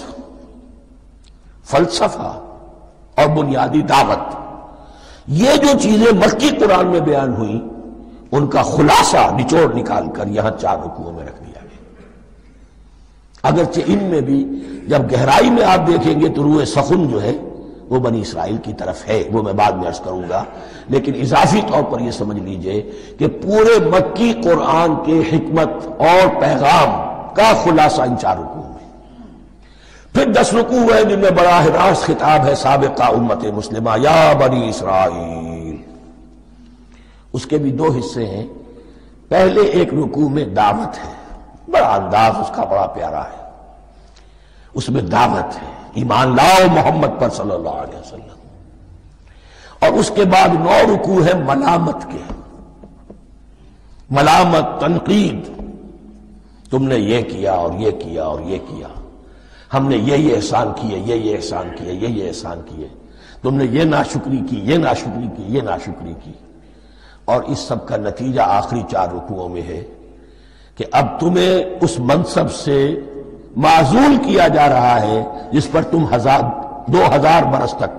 فلسفہ اور بنیادی دعوت، یہ جو چیزیں مکی قرآن میں بیان ہوئی، ان کا خلاصہ نچوڑ نکال کر یہاں چار رکوعوں میں رکھ دیا گیا۔ اگرچہ ان میں بھی جب گہرائی میں آپ دیکھیں گے تو روح سخن جو ہے وہ بنی اسرائیل کی طرف ہے، وہ میں بعد میں عرض کروں گا، لیکن اضافی طور پر یہ سمجھ لیجئے کہ پورے مکی قرآن کے حکمت اور پیغام کا خلاصہ ان چار رکوعوں میں۔ پھر دس رکوع ہیں جن میں براہ راست خطاب ہے سابقہ امت مسلمہ، یا بنی اسرائیل۔ اس کے بھی دو حصے ہیں۔ پہلے ایک رکوع میں دعوت ہے، بڑا انداز اس کا بڑا پیارا ہے، اس میں دعوت ہے، ایمان لاؤ محمد پر صلی اللہ علیہ وسلم۔ اور اس کے بعد نو رکوع ہے ملامت کے، ملامت، تنقید، تم نے یہ کیا اور یہ کیا اور یہ کیا، ہم نے یہ یہ احسان کیے، یہ یہ احسان کیے، یہ یہ احسان کیے، تم نے یہ ناشکری کی، یہ ناشکری کی، یہ ناشکری کی۔ اور اس سب کا نتیجہ آخری چار رکوعوں میں ہے کہ اب تمہیں اس منصب سے معزول کیا جا رہا ہے جس پر تم ہزار دو ہزار برس تک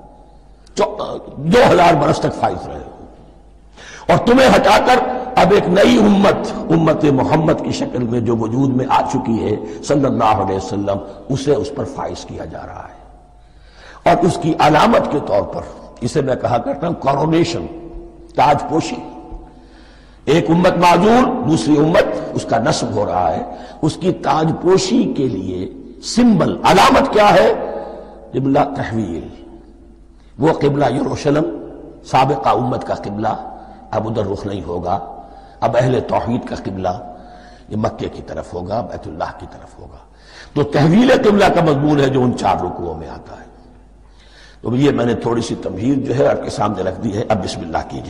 دو ہزار برس تک فائز رہے ہو، اور تمہیں ہٹا کر اب ایک نئی امت، امت محمد کی شکل میں جو وجود میں آ چکی ہے صلی اللہ علیہ وسلم، اسے اس پر فائز کیا جا رہا ہے۔ اور اس کی علامت کے طور پر اسے میں کہا کرتا ہوں کورونیشن، تاج پوشی۔ ایک امت معزول، دوسری امت اس کا نصب ہو رہا ہے، اس کی تاج پوشی کے لیے سمبل، علامت کیا ہے؟ قبلہ تحویل، وہ قبلہ یروشلم سابقہ امت کا قبلہ اب ادھر رخ نہیں ہوگا، اب اہل توحید کا قبلہ یہ مکے کی طرف ہوگا، بیت اللہ کی طرف ہوگا۔ تو تحویل قبلہ کا مضمون ہے جو ان چار رکوعوں میں آتا ہے۔ تو یہ میں نے تھوڑی سی تمہید جو ہے آپ کے سامنے رکھ دی ہے۔ اب بسم اللہ کیجئے۔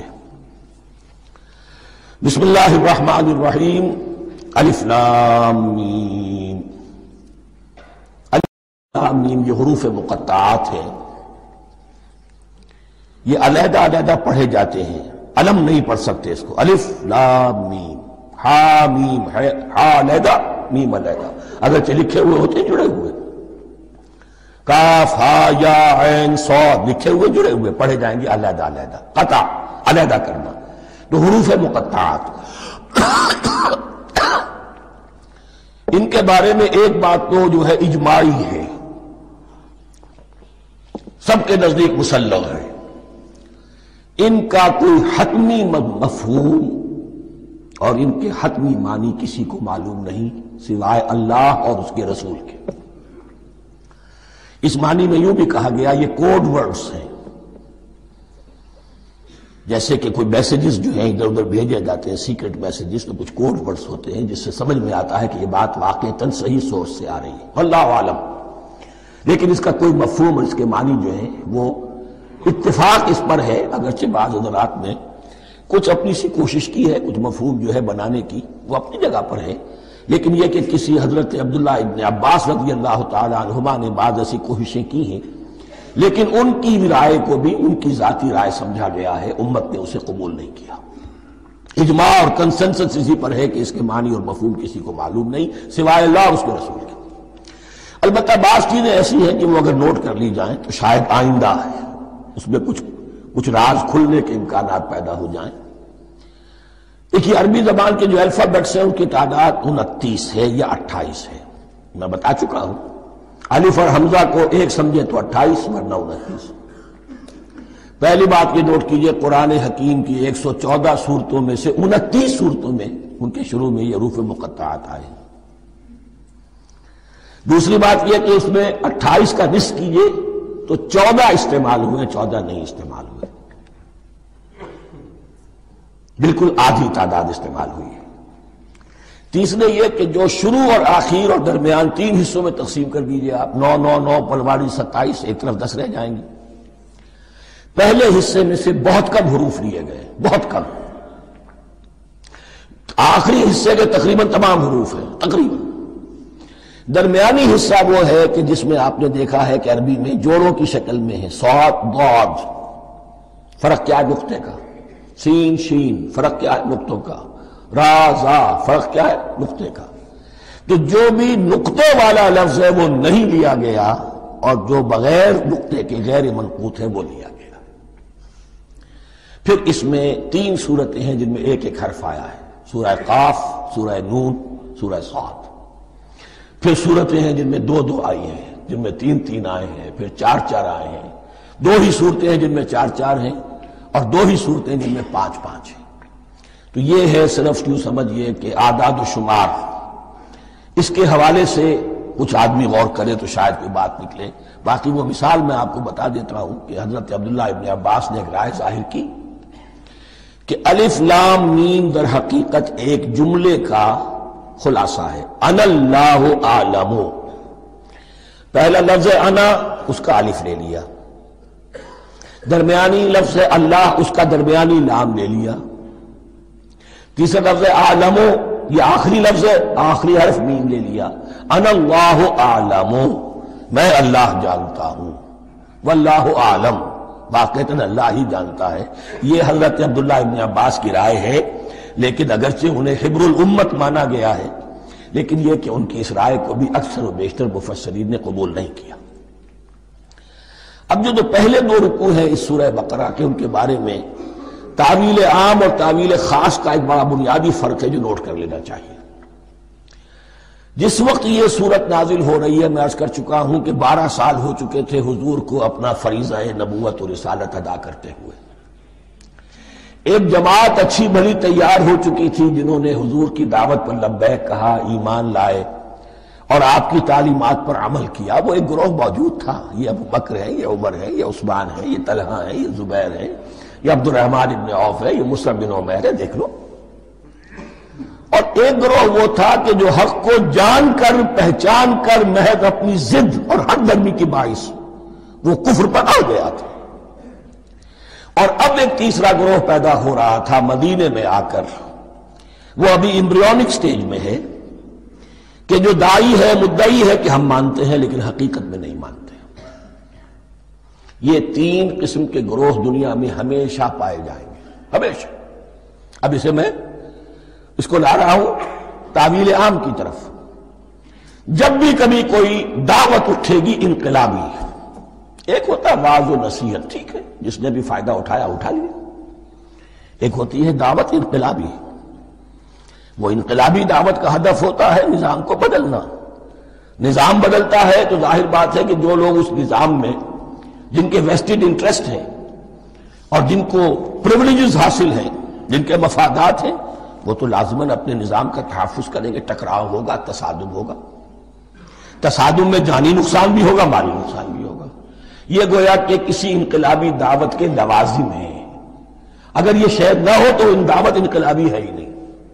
بسم اللہ الرحمن الرحیم، الف لام میم۔ الف لام میم یہ حروف مقطعات ہیں، یہ علیحدہ علیحدہ پڑھے جاتے ہیں، علم نہیں پڑھ سکتے اس کو۔ الف لام میم، ہا میم ہے، ہا علیحدہ میم علیحدہ، اگرچہ لکھے ہوئے ہوتے ہیں جڑے ہوئے، کاف ہا یا عین صاد لکھے ہوئے جڑے ہوئے، پڑھے جائیں گے علیحدہ علیحدہ، قطع علیحدہ کرنا۔ تو حروف مقطعات، ان کے بارے میں ایک بات تو جو ہے اجماعی ہے، سب کے نزدیک مسلم ہے، ان کا کوئی حتمی مفہوم اور ان کے حتمی معنی کسی کو معلوم نہیں سوائے اللہ اور اس کے رسول کے۔ اس معنی میں یوں بھی کہا گیا یہ کوڈ ورڈز ہیں، جیسے کہ کوئی میسیجز جو ہیں ادھر ادھر بھیجے جاتے ہیں، سیکرٹ میسیجز، تو کچھ کوڈ ورڈز ہوتے ہیں جس سے سمجھ میں آتا ہے کہ یہ بات واقعتاً صحیح سورس سے آ رہی ہے، واللہ عالم۔ لیکن اس کا کوئی مفہوم اور اس کے معنی جو ہیں وہ اتفاق اس پر ہے، اگرچہ بعض حضرات نے کچھ اپنی سی کوشش کی ہے، کچھ مفہوم جو ہے بنانے کی، وہ اپنی جگہ پر ہے، لیکن یہ کہ کسی حضرت عبداللہ ابن عباس رضی اللہ تعالی عنہما نے بعض ایسی کوششیں کی ہیں، لیکن ان کی رائے کو بھی ان کی ذاتی رائے سمجھا گیا ہے، امت نے اسے قبول نہیں کیا۔ اجماع اور کنسنسس اسی پر ہے کہ اس کے معنی اور مفہوم کسی کو معلوم نہیں سوائے اللہ اور اس کے رسول کے۔ البتہ بعض چیزیں ایسی ہیں کہ وہ اگر نوٹ کر لی جائیں تو شاید آئندہ ہے اس میں کچھ کچھ راز کھلنے کے امکانات پیدا ہو جائیں۔ دیکھیے عربی زبان کے جو الفابیٹس ہیں ان کی تعداد انتیس ہے یا اٹھائیس ہے، میں بتا چکا ہوں۔ الف اور حمزہ کو ایک سمجھے تو اٹھائیس ورنہ انتیس۔ پہلی بات یہ نوٹ کیجئے، قرآن حکیم کی ایک سو چودہ صورتوں میں سے انتیس صورتوں میں ان کے شروع میں یہ حروف مقطعات آئے۔ دوسری بات یہ کہ اس میں اٹھائیس کا نصف کیجئے تو چودہ استعمال ہوئے، چودہ نہیں استعمال ہوئے، بالکل آدھی تعداد استعمال ہوئی ہے۔ تیسرے یہ کہ جو شروع اور آخر اور درمیان تین حصوں میں تقسیم کر دیجئے آپ، نو نو نو پلواڑی ستائیس، ایک طرف دس رہ جائیں گے۔ پہلے حصے میں سے بہت کم حروف لیے گئے، بہت کم۔ آخری حصے کے تقریباً تمام حروف ہیں، تقریباً۔ درمیانی حصہ وہ ہے کہ جس میں آپ نے دیکھا ہے کہ عربی میں جوڑوں کی شکل میں ہے، صاد ضاد، فرق کیا ہے نقطے کا، سین شین، فرق کیا ہے نقطوں کا، را زا، فرق کیا ہے نقطے کا۔ تو جو بھی نقطے والا لفظ ہے وہ نہیں لیا گیا، اور جو بغیر نقطے کے غیر منقوط ہے وہ لیا گیا۔ پھر اس میں تین صورتیں ہیں جن میں ایک ایک حرف آیا ہے، سورہ قاف، سورہ نون، سورہ صاد۔ پھر صورتیں ہیں جن میں دو دو آئی ہیں، جن میں تین تین آئے ہیں، پھر چار چار آئے ہیں، دو ہی صورتیں ہیں جن میں چار چار ہیں، اور دو ہی صورتیں جن میں پانچ پانچ ہیں۔ تو یہ ہے صرف یوں سمجھئے کہ اعداد و شمار۔ اس کے حوالے سے کچھ آدمی غور کرے تو شاید کوئی بات نکلے۔ باقی وہ مثال میں آپ کو بتا دیتا ہوں کہ حضرت عبداللہ ابن عباس نے ایک رائے ظاہر کی کہ الف لام میم در حقیقت ایک جملے کا خلاصہ ہے، انا اللہ اعلم۔ پہلا لفظ انا، اس کا الف لے لیا، درمیانی لفظ اللہ، اس کا درمیانی لام لے لیا، تیسرا لفظ اعلم، یہ آخری لفظ ہے، آخری حرف میم لے لیا، انا اللہ اعلم، میں اللہ جانتا ہوں، واللہ اعلم، واقعتاً اللہ ہی جانتا ہے۔ یہ حضرت عبداللہ ابن عباس کی رائے ہے، لیکن اگرچہ انہیں حبر الامت مانا گیا ہے، لیکن یہ کہ ان کی اس رائے کو بھی اکثر و بیشتر مفسرین نے قبول نہیں کیا۔ اب جو جو پہلے دو رکوع ہیں اس سورہ بقرہ کے، ان کے بارے میں تعویل عام اور تعویل خاص کا ایک بڑا بنیادی فرق ہے جو نوٹ کر لینا چاہیے۔ جس وقت یہ صورت نازل ہو رہی ہے، میں عرض کر چکا ہوں کہ بارہ سال ہو چکے تھے حضور کو اپنا فریضہ نبوت و رسالت ادا کرتے ہوئے۔ ایک جماعت اچھی بھلی تیار ہو چکی تھی جنہوں نے حضور کی دعوت پر لبیک کہا، ایمان لائے اور آپ کی تعلیمات پر عمل کیا۔ وہ ایک گروہ موجود تھا، یہ ابو بکر ہے، یہ عمر ہے، یہ عثمان ہے، یہ طلحہ ہے، یہ زبیر ہے، یہ عبد الرحمن ابن عوف ہے، یہ مصعب بن عمیر ہے، دیکھ لو۔ اور ایک گروہ وہ تھا کہ جو حق کو جان کر پہچان کر محض اپنی ضد اور حق درمی کی باعث وہ کفر پر آ گیا تھا۔ اور اب ایک تیسرا گروہ پیدا ہو رہا تھا مدینے میں آ کر، وہ ابھی ایمبریونک سٹیج میں ہے، کہ جو داعی ہے، مدعی ہے کہ ہم مانتے ہیں لیکن حقیقت میں نہیں مانتے۔ یہ تین قسم کے گروہ دنیا میں ہمیشہ پائے جائیں گے، ہمیشہ۔ اب اسے میں اس کو لا رہا ہوں تعویل عام کی طرف۔ جب بھی کبھی کوئی دعوت اٹھے گی انقلابی، ایک ہوتا ہے واعظ و نصیحت، ٹھیک ہے، جس نے بھی فائدہ اٹھایا اٹھا لیا۔ ایک ہوتی ہے دعوت انقلابی، وہ انقلابی دعوت کا ہدف ہوتا ہے نظام کو بدلنا۔ نظام بدلتا ہے تو ظاہر بات ہے کہ جو لوگ اس نظام میں جن کے ویسٹڈ انٹرسٹ ہیں اور جن کو پریولیجز حاصل ہیں، جن کے مفادات ہیں، وہ تو لازماً اپنے نظام کا تحفظ کریں گے۔ ٹکراؤ ہوگا، تصادم ہوگا، تصادم میں جانی نقصان بھی ہوگا، مالی نقصان بھی ہوگا۔ یہ گویا کہ کسی انقلابی دعوت کے لوازم ہیں۔ اگر یہ شاید نہ ہو تو ان دعوت انقلابی ہے ہی نہیں۔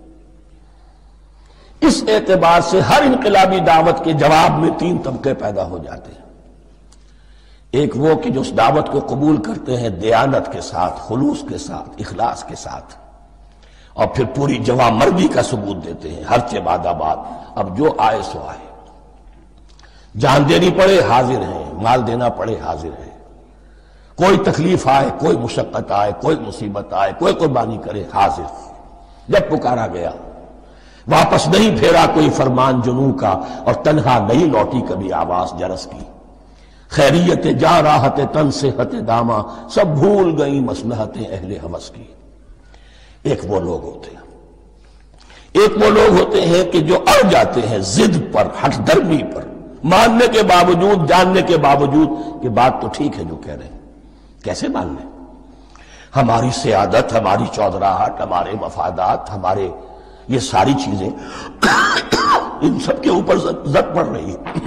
اس اعتبار سے ہر انقلابی دعوت کے جواب میں تین طبقے پیدا ہو جاتے ہیں۔ ایک وہ کہ جو اس دعوت کو قبول کرتے ہیں دیانت کے ساتھ، خلوص کے ساتھ، اخلاص کے ساتھ، اور پھر پوری جوان مردی کا ثبوت دیتے ہیں، ہر چہ بعد آباد، اب جو آئے سو آئے، جان دینی پڑے حاضر ہیں، مال دینا پڑے حاضر ہیں، کوئی تکلیف آئے، کوئی مشقت آئے، کوئی مصیبت آئے، کوئی قربانی کرے، حاضر۔ جب پکارا گیا، واپس نہیں پھیرا کوئی فرمان جنوں کا، اور تنہا نہیں لوٹی کبھی آواز جرس کی۔ خیریت جا راحت تن صحت داما، سب بھول گئی مصلحتیں اہل ہوس کی۔ ایک وہ لوگ ہوتے ہیں ایک وہ لوگ ہوتے ہیں کہ جو اڑ جاتے ہیں ضد پر، ہٹ درمی پر، ماننے کے باوجود، جاننے کے باوجود کہ بات تو ٹھیک ہے جو کہہ رہے ہیں۔ کیسے مان لیں؟ ہماری سیادت، ہماری چودراہٹ، ہمارے مفادات، ہمارے یہ ساری چیزیں ان سب کے اوپر زد پڑ رہی ہے۔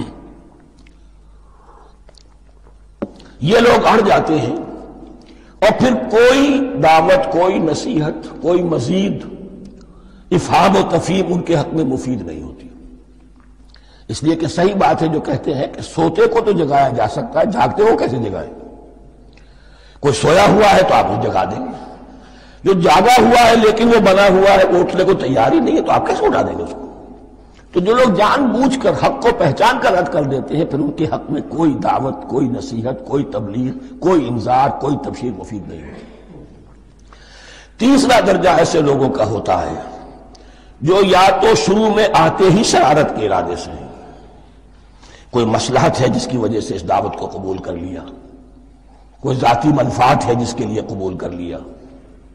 یہ لوگ اڑ جاتے ہیں، اور پھر کوئی دعوت، کوئی نصیحت، کوئی مزید افہام و تفہیم ان کے حق میں مفید نہیں ہوتی۔ اس لیے کہ صحیح بات ہے جو کہتے ہیں کہ سوتے کو تو جگایا جا سکتا ہے، جاگتے ہو کیسے جگائیں؟ کوئی سویا ہوا ہے تو آپ اسے جگا دیں گے، جو جاگا ہوا ہے لیکن وہ بنا ہوا ہے، وہ اٹھنے کو تیار ہی نہیں ہے، تو آپ کیسے اٹھا دیں گے اس کو؟ تو جو لوگ جان بوجھ کر حق کو پہچان کر رد کر دیتے ہیں، پھر ان کے حق میں کوئی دعوت، کوئی نصیحت، کوئی تبلیغ، کوئی انذار، کوئی تبشیر مفید نہیں ہوتی۔ تیسرا درجہ ایسے لوگوں کا ہوتا ہے جو یا تو شروع میں آتے ہی شرارت کے ارادے سے ہیں، کوئی مصلحت ہے جس کی وجہ سے اس دعوت کو قبول کر لیا، کوئی ذاتی منفعت ہے جس کے لیے قبول کر لیا،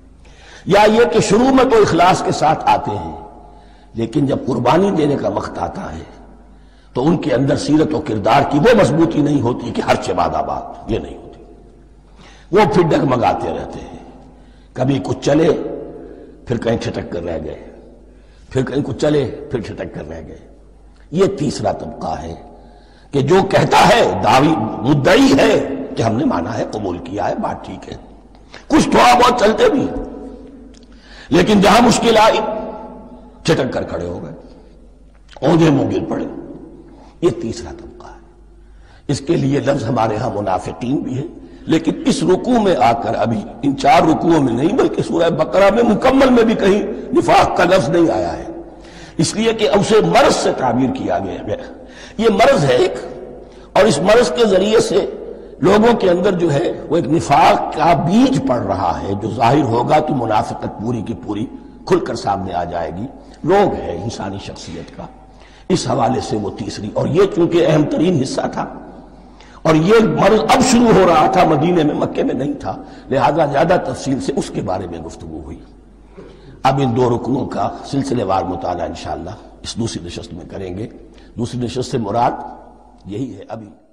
یا یہ کہ شروع میں تو اخلاص کے ساتھ آتے ہیں لیکن جب قربانی دینے کا وقت آتا ہے تو ان کے اندر سیرت و کردار کی وہ مضبوطی نہیں ہوتی کہ ہر چباد آباد، یہ نہیں ہوتی، وہ پھر ڈگمگاتے رہتے ہیں، کبھی کچھ چلے پھر کہیں چھٹک کر رہ گئے، پھر کہیں کچھ چلے پھر چھٹک کر رہ گئے۔ یہ تیسرا طبقہ ہے کہ جو کہتا ہے، دعوی مدعی ہے کہ ہم نے مانا ہے، قبول کیا ہے، بات ٹھیک ہے، کچھ تھوڑا بہت چلتے بھی ہیں، لیکن جہاں مشکل آئی چھٹک کر کھڑے ہو گئے، اونجے منہ گر پڑے۔ یہ تیسرا طبقہ ہے۔ اس کے لیے لفظ ہمارے ہاں منافقین بھی ہے، لیکن اس رکوع میں آ کر ابھی ان چار رکوعوں میں نہیں بلکہ سورہ بقرہ میں مکمل میں بھی کہیں نفاق کا لفظ نہیں آیا ہے، اس لیے کہ اسے مرض سے تعبیر کیا گیا ہے۔ یہ مرض ہے ایک، اور اس مرض کے ذریعے سے لوگوں کے اندر جو ہے وہ ایک نفاق کا بیج پڑ رہا ہے، جو ظاہر ہوگا تو منافقت پوری کی پوری کھل کر سامنے آ جائے گی۔ روگ ہے انسانی شخصیت کا، اس حوالے سے وہ تیسری، اور یہ چونکہ اہم ترین حصہ تھا اور یہ مرض اب شروع ہو رہا تھا، مدینے میں، مکے میں نہیں تھا، لہذا زیادہ تفصیل سے اس کے بارے میں گفتگو ہوئی۔ اب ان دو رکنوں کا سلسلے وار مطالعہ انشاءاللہ اس دوسری نشست میں کریں گے۔ دوسری نشست سے مراد یہی ہے ابھی